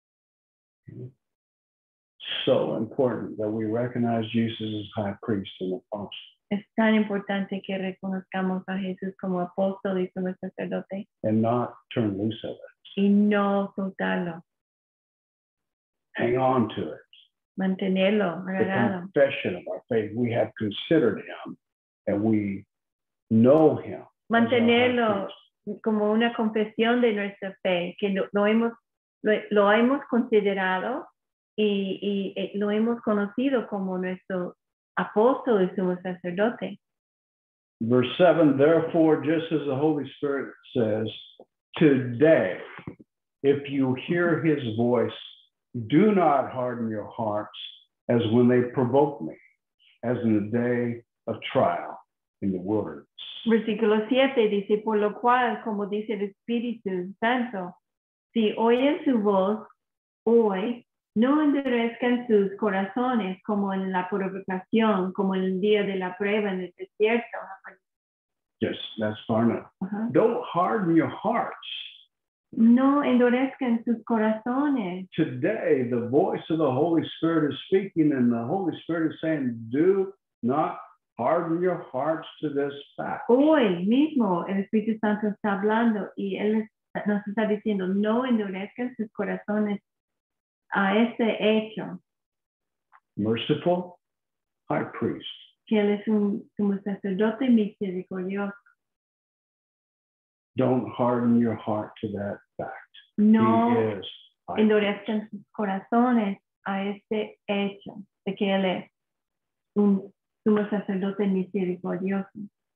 So important that we recognize Jesus as high priest and apostle. Es tan importante que reconozcamos a Jesús como apóstol y como sacerdote. And not turn loose of it. Y no soltarlo. Hang on to it. Mantenerlo The agarrado. confession of our faith. We have considered him and we know him. Mantenerlo como una confesión de nuestra fe, que lo hemos considerado y lo hemos conocido como nuestro apóstol y sumo sacerdote. Verse 7, therefore, just as the Holy Spirit says, today, if you hear his voice, do not harden your hearts as when they provoked me, as in the day of trial in the wilderness. Versículo 7 dice, por lo cual, como dice el Espíritu Santo, si oyen su voz hoy, no endurezcan sus corazones como en la provocación, como en el día de la prueba en el desierto. Yes, that's far enough. Don't harden your hearts. No endurezcan sus corazones. Today, the voice of the Holy Spirit is speaking, and the Holy Spirit is saying, do not harden your hearts to this fact. Hoy mismo el Espíritu Santo está hablando y Él nos está diciendo, no endurezcan sus corazones a este hecho. Merciful high priest. Que Él es un sacerdote misericordioso. Don't harden your heart to that fact. No He is high endurezcan sus corazones a este hecho de que Él es un sumo sacerdote misericordioso.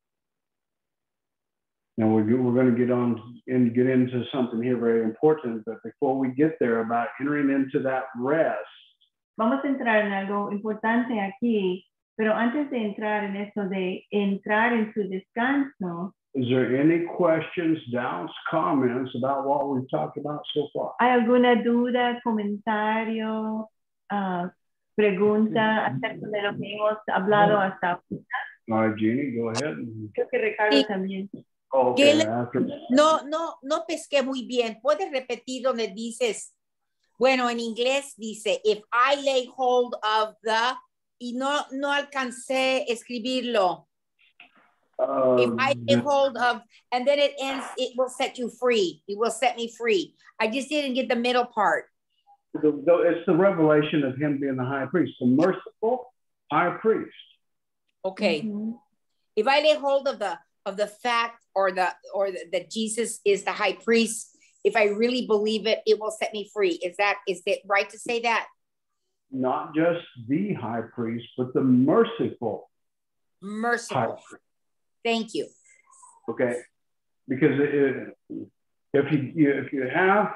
Now we're going to get into something here very important, but before we get there about entering into that rest, vamos a entrar en algo importante aquí, pero antes de entrar en esto de entrar en su descanso, is there any questions, doubts, comments about what we've talked about so far? ¿hay alguna duda, comentario, pregunta acerca de lo que hemos hablado hasta ahora? All right, Jeannie, go ahead. Creo que Ricardo también. Okay, no pesqué muy bien. ¿Puedes repetir donde dices, bueno, en inglés dice, if I lay hold of the, y no alcancé escribirlo. If I lay hold of, and then it ends, it will set you free. It will set me free. I just didn't get the middle part. It's the revelation of him being the high priest, the merciful high priest. Okay. Mm-hmm. If I lay hold of the fact or that Jesus is the high priest, if I really believe it, it will set me free. Is it right to say that? Not just the high priest, but the merciful. Merciful. Thank you. Okay, because if you have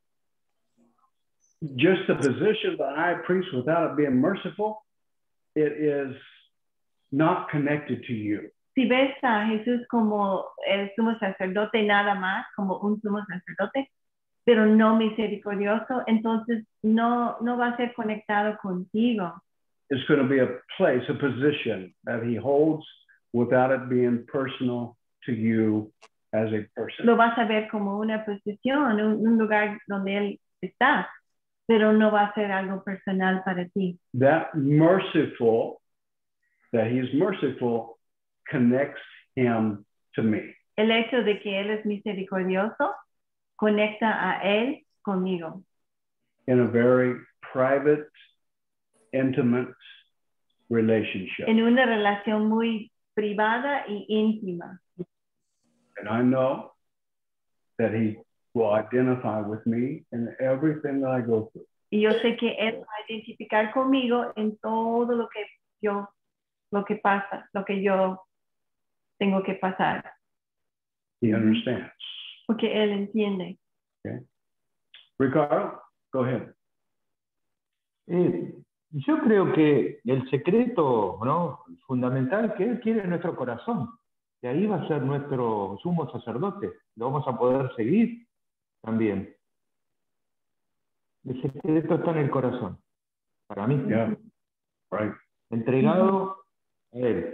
just the position of the high priest without it being merciful, it is not connected to you. Si ves a Jesús como el sumo sacerdote nada más, como un sumo sacerdote, pero no misericordioso, entonces no va a ser conectado contigo. It's going to be a place, a position that he holds without it being personal to you as a person. lo vas a ver como una posición, un lugar donde él está, pero no va a ser algo personal para ti. That he's merciful connects him to me. El hecho de que él es misericordioso conecta a él conmigo. In a very private, intimate relationship. En una relación muy privada y íntima. And I know that he will identify with me in everything that I go through. Y yo sé que él va a identificar conmigo en todo lo que pasa, lo que yo tengo que pasar. He understands. Porque él entiende. Okay. Ricardo, go ahead. Yo creo que el secreto, ¿no?, fundamental que Él quiere en nuestro corazón. Y ahí va a ser nuestro sumo sacerdote. Lo vamos a poder seguir también. El secreto está en el corazón, para mí. Yeah, right. Entregado a Él.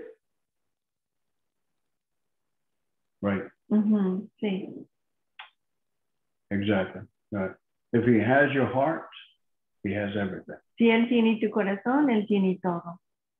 Right. Sí. Exactly. Right. If he has your heart, he has everything. Si él tiene tu corazón, él tiene todo.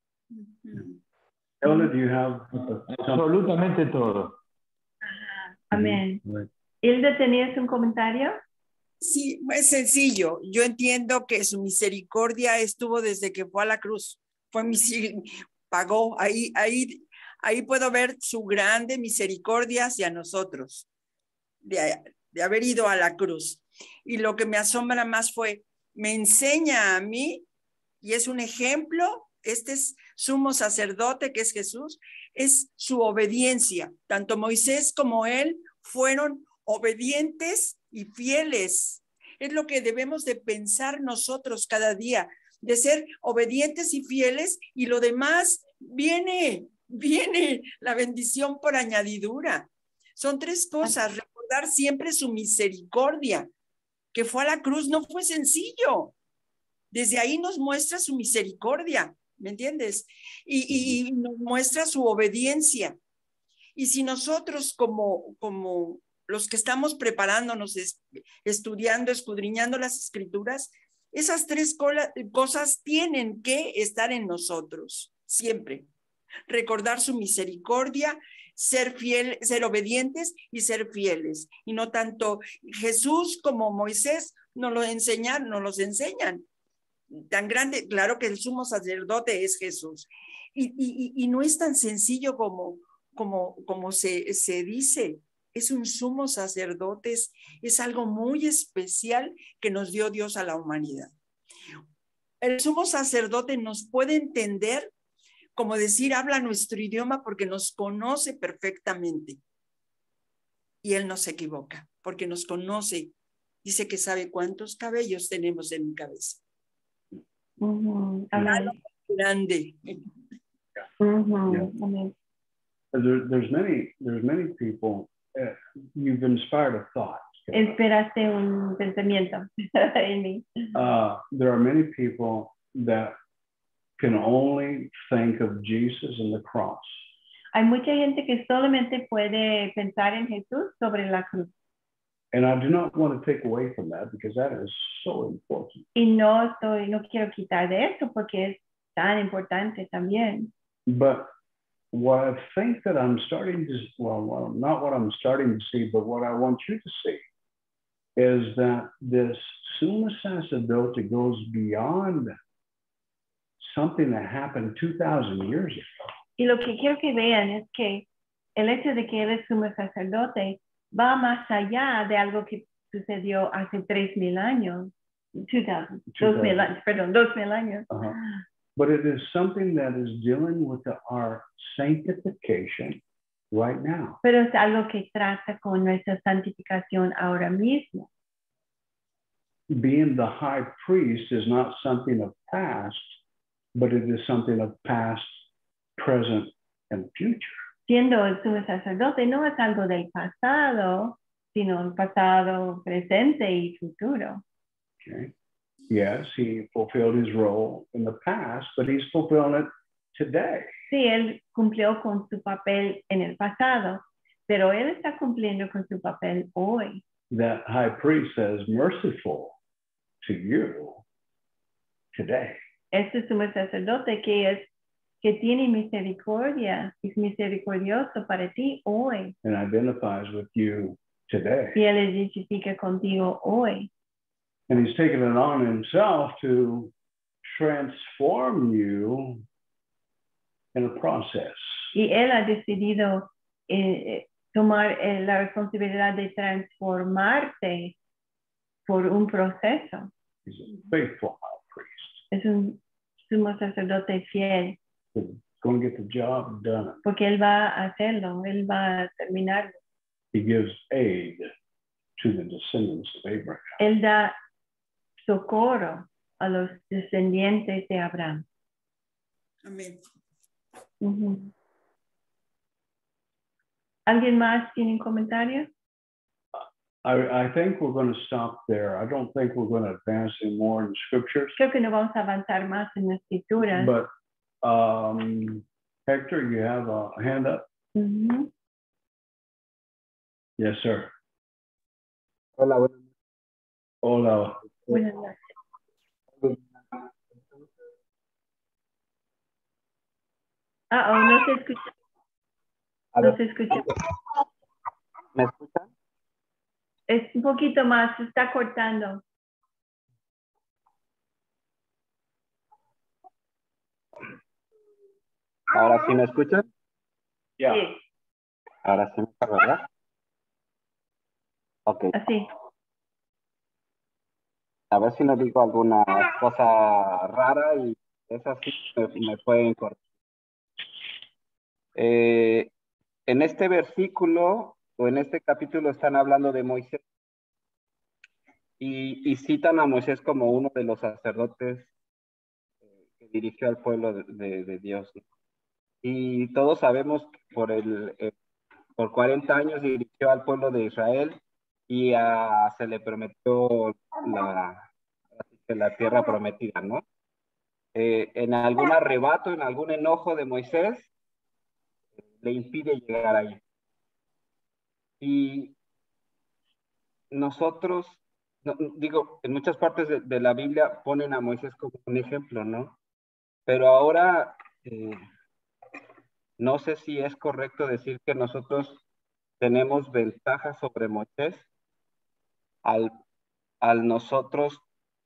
Elder, do you have Absolutamente todo. Amén. Right. Hilda, ¿tenías un comentario? Sí, es sencillo. Yo entiendo que su misericordia estuvo desde que fue a la cruz. Pagó. Ahí puedo ver su grande misericordia hacia nosotros, de haber ido a la cruz. Y lo que me asombra más me enseña a mí, y es un ejemplo, este es sumo sacerdote que es Jesús, es su obediencia. Tanto Moisés como él fueron obedientes y fieles. Es lo que debemos de pensar nosotros cada día, de ser obedientes y fieles, y lo demás viene la bendición por añadidura. Son tres cosas: recordar siempre su misericordia, que fue a la cruz, no fue sencillo. Desde ahí nos muestra su misericordia, ¿me entiendes? Y nos muestra su obediencia. Y si nosotros como los que estamos preparándonos, estudiando, escudriñando las escrituras, esas tres cosas tienen que estar en nosotros, siempre. Recordar su misericordia, ser fiel, ser obedientes y ser fieles. Y no tanto Jesús como Moisés nos los enseñan. Tan grande, claro que el sumo sacerdote es Jesús. Y no es tan sencillo como se dice. Es un sumo sacerdote, es algo muy especial que nos dio Dios a la humanidad. El sumo sacerdote nos puede entender, como decir, habla nuestro idioma porque nos conoce perfectamente. Y él no se equivoca, porque nos conoce. Dice que sabe cuántos cabellos tenemos en mi cabeza. Amén. Grande. Amén. There's many people. You've inspired a thought. Esperaste un pensamiento en mí. There are many people that can only think of Jesus and the cross. Hay mucha gente que solamente puede pensar en Jesús sobre la cruz. And I do not want to take away from that because that is so important. Y no quiero quitar de eso porque es tan importante también. But what I think that I'm starting to, well, not what I'm starting to see, but what I want you to see is that this sumo sacerdote goes beyond something that happened 2,000 years ago. Y lo que quiero que vean es que el hecho de que él es sumo sacerdote va más allá de algo que sucedió hace 3,000 años. 2,000 años. Uh-huh. But it is something that is dealing with our sanctification right now. Pero es algo que trata con nuestra santificación ahora mismo. Being the high priest is not something of past, but it is something of past, present, and future. Siendo el sumo sacerdote no es algo del pasado, sino el pasado, presente y futuro. Okay. Yes, he fulfilled his role in the past, but he's fulfilling it today. Sí, él cumplió con su papel en el pasado, pero él está cumpliendo con su papel hoy. That high priest says, merciful to you today. Este es sumo sacerdote que tiene misericordia, es misericordioso para ti hoy. And identifies with you today. Y él identifica contigo hoy. And he's taken it on himself to transform you in a process. Y él ha decidido tomar la responsabilidad de transformarte por un proceso. He's a faithful high priest. Es un sumo sacerdote fiel, He's going to get the job done. porque él va a hacerlo, él va a terminarlo. He gives aid to the descendants of Abraham. Él da socorro a los descendientes de Abraham. Amén. Ujú. ¿Alguien más tiene un comentario? I think we're going to stop there. I don't think we're going to advance any more in scriptures. Creo que no vamos a avanzar más en la escritura. But Hector, you have a hand up? Ujú. Yes, sir. Hola, Hola. Buenas noches. No se escucha. a No ver, se escucha. ¿me escuchan? Es un poquito más, se está cortando. ¿Ahora sí me escuchan? Yeah. Sí, Ahora sí me escuchan, ¿verdad? Ok, así. a ver si no digo alguna cosa rara y es así, me pueden cortar. En este versículo o en este capítulo están hablando de Moisés y citan a Moisés como uno de los sacerdotes que dirigió al pueblo de Dios, ¿no? Y todos sabemos que por 40 años dirigió al pueblo de Israel y se le prometió la tierra prometida, ¿no? En algún arrebato, en algún enojo de Moisés, le impide llegar ahí. Y nosotros, digo, en muchas partes de la Biblia ponen a Moisés como un ejemplo, ¿no? Pero ahora, no sé si es correcto decir que nosotros tenemos ventaja sobre Moisés al nosotros,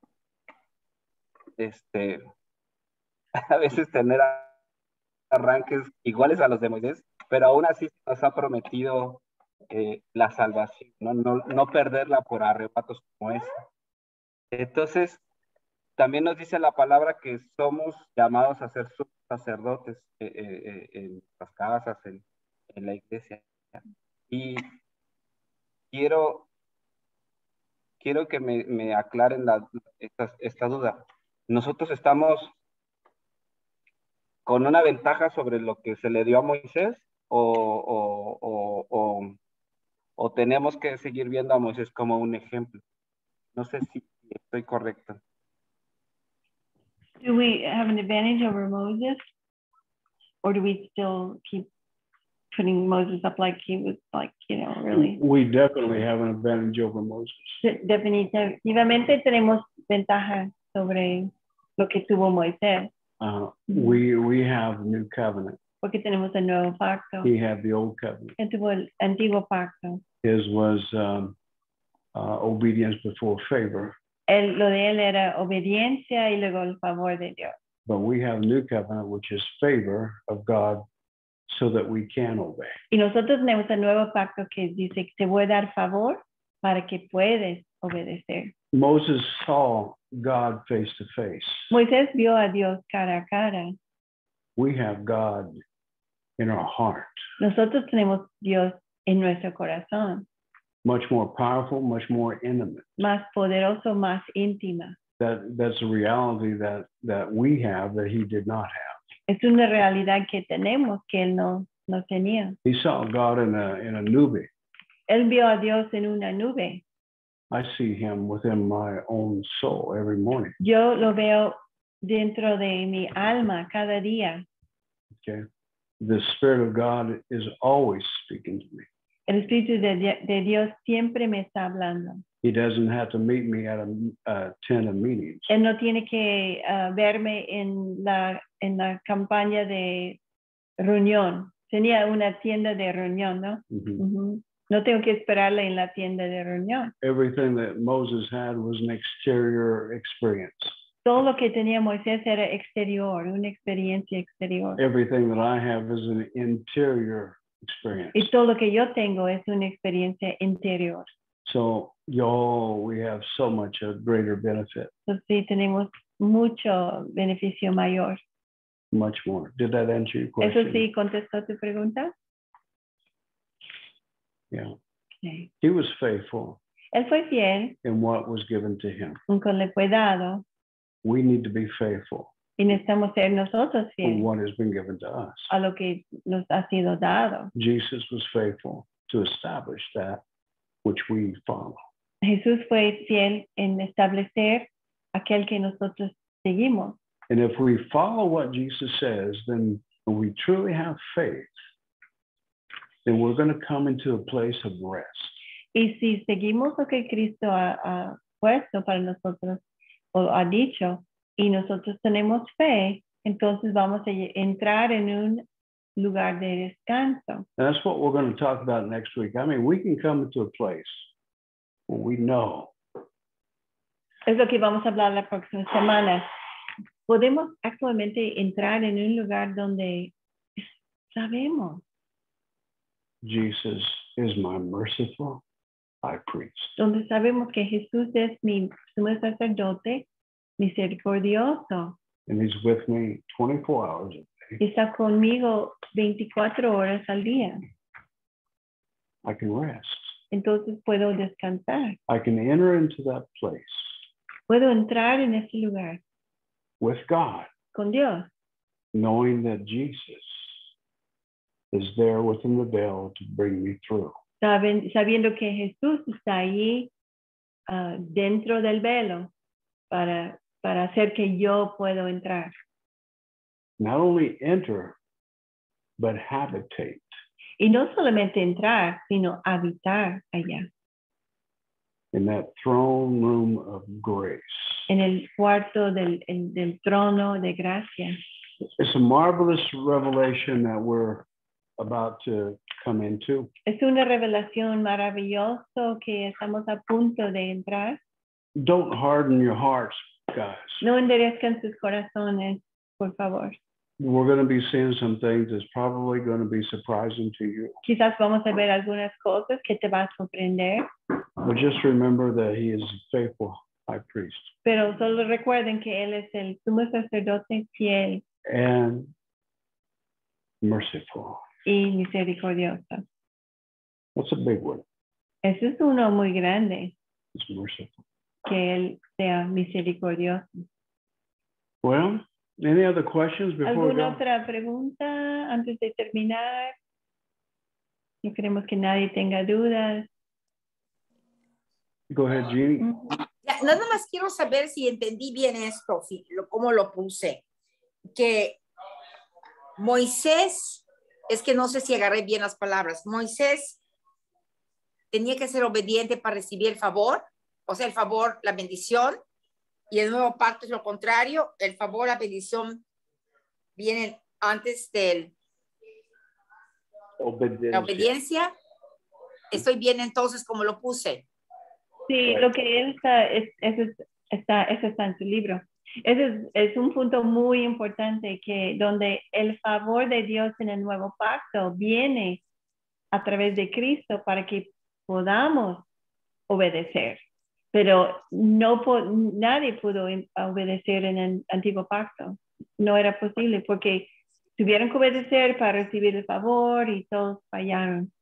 a veces tener arranques iguales a los de Moisés, pero aún así nos ha prometido la salvación, no perderla por arrebatos como ese. Entonces, también nos dice la palabra que somos llamados a ser sacerdotes en las casas, en la iglesia. Y quiero que me aclaren esta duda. Nosotros estamos con una ventaja sobre lo que se le dio a Moisés o tenemos que seguir viendo a Moisés como un ejemplo. No sé si estoy correcto. Do we have an advantage over Moses? Or do we still keep putting Moses up like he was like, really? We definitely have an advantage over Moses. Definitivamente tenemos ventaja sobre lo que tuvo Moisés. We have new covenant. Porque tenemos el nuevo pacto. He had the old covenant. Él tuvo el antiguo pacto. His was obedience before favor. Lo de él era obediencia y luego el favor de Dios. But we have new covenant, which is favor of God, so that we can obey. Y nosotros tenemos el nuevo pacto que dice que te voy a dar favor para que puedes obedecer. Moses saw God face to face. Moisés vio a Dios cara a cara. We have God in our heart. Nosotros tenemos Dios en nuestro corazón. Much more powerful, much more intimate. Más poderoso, más íntima. That's a reality that we have that he did not have. Es una realidad que tenemos que él no tenía. He saw God in a nube. Él vio a Dios en una nube. I see him within my own soul every morning. Yo lo veo dentro de mi alma cada día. Okay. The Spirit of God is always speaking to me. El Espíritu de Dios siempre me está hablando. He doesn't have to meet me at a tent of meetings. Él no tiene que verme en la campaña de reunión. Tenía una tienda de reunión, ¿no? Mhm. No tengo que esperarle en la tienda de reunión. Everything that Moses had was an exterior experience. Todo lo que tenía Moisés era exterior, una experiencia exterior. Everything that I have is an interior experience. Y todo lo que yo tengo es una experiencia interior. So, we have so much a greater benefit, Entonces sí, tenemos mucho beneficio mayor. much more. Did that answer your question? ¿Eso sí contestó tu pregunta? Yeah. Sí. He was faithful Él fue fiel in what was given to him. con le fue dado We need to be faithful y necesitamos ser nosotros in fieles what has been given to us. a lo que nos ha sido dado. Jesus was faithful to establish that which we follow. Jesús fue fiel en establecer aquel que nosotros seguimos. And if we follow what Jesus says, then when we truly have faith, then we're going to come into a place of rest. Y si seguimos lo que Cristo ha puesto para nosotros o ha dicho y nosotros tenemos fe, entonces vamos a entrar en un lugar de descanso. And that's what we're going to talk about next week. I mean, we can come into a place where we know Es lo que vamos a hablar la próxima semana. Podemos actualmente entrar en un lugar donde sabemos, Jesus is my merciful high priest. donde sabemos que Jesús es mi sumo sacerdote misericordioso. And he's with me 24 hours a day. Está conmigo 24 horas al día. I can rest. Entonces puedo descansar. I can enter into that place Puedo entrar en ese lugar with God, con Dios, knowing that Jesus is there within the veil to bring me through. sabiendo que Jesús está allí dentro del velo para hacer que yo puedo entrar. Not only enter, but habitate. Y no solamente entrar, sino habitar allá, In that throne room of grace. en el cuarto del trono de gracia. It's a marvelous revelation that we're about to come into. Es una revelación maravillosa que estamos a punto de entrar. Don't harden your hearts, guys. No enderezcan sus corazones, por favor. We're going to be seeing some things that's probably going to be surprising to you. Quizás vamos a ver algunas cosas que te va a sorprender, But just remember that he is a faithful high priest pero solo recuerden que Él es el sumo sacerdote fiel and merciful. y misericordioso. That's a big one. Ese es uno muy grande, It's merciful. que Él sea misericordioso. Well, any other questions before we ¿Alguna go? otra pregunta antes de terminar? No queremos que nadie tenga dudas. Go ahead, Jeannie. Ya, nada más quiero saber si entendí bien esto, cómo lo puse. Que Moisés, es que no sé si agarré bien las palabras, Moisés tenía que ser obediente para recibir el favor, o sea, el favor, la bendición, y el nuevo pacto es lo contrario, el favor, la bendición vienen antes de la obediencia. Estoy bien entonces como lo puse. Sí, lo que él eso está en su libro. Ese es un punto muy importante, que donde el favor de Dios en el nuevo pacto viene a través de Cristo para que podamos obedecer. Pero nadie pudo obedecer en el antiguo pacto. No era posible porque tuvieron que obedecer para recibir el favor y todos fallaron.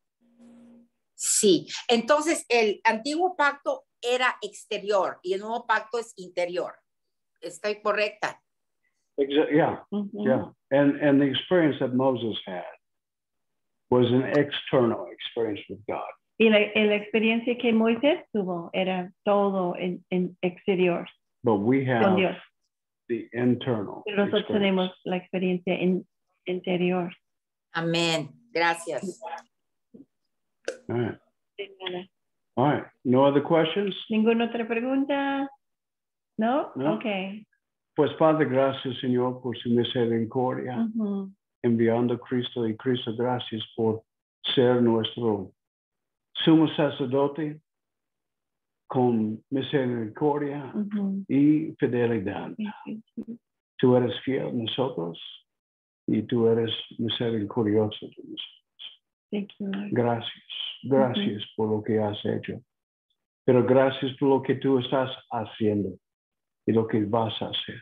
Sí, entonces el antiguo pacto era exterior y el nuevo pacto es interior. ¿Estoy correcta? Yeah, yeah. And the experience that Moses had was an external experience with God. Y la experiencia que Moisés tuvo era todo en exterior. But we have con Dios. The internal. Pero nosotros tenemos la experiencia interior. Amén. Gracias. All right. De nada. All right. No other questions? ¿Ninguna otra pregunta? ¿No? No. Okay. Pues Padre, gracias, Señor, por su misericordia, Ujú. enviando a Cristo, y Cristo, gracias por ser nuestro sumo sacerdote con misericordia Ujú. y fidelidad. Thank you, Jesus. Tú eres fiel a nosotros y tú eres misericordioso de nosotros. Thank you, Lord. Gracias por lo que has hecho. Pero gracias por lo que tú estás haciendo y lo que vas a hacer.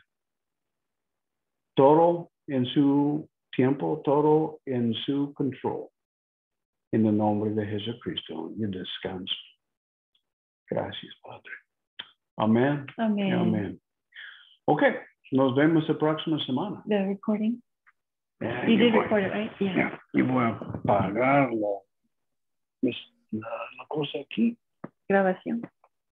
Todo en su tiempo, todo en su control. En el nombre de Jesucristo, y descanso. Gracias, Padre. Amén. Amén. Amén. Ok, nos vemos la próxima semana. The recording. Yeah, You yo did voy- record it, right? Yeah. yeah, yo voy a apagar la cosa aquí. Grabación.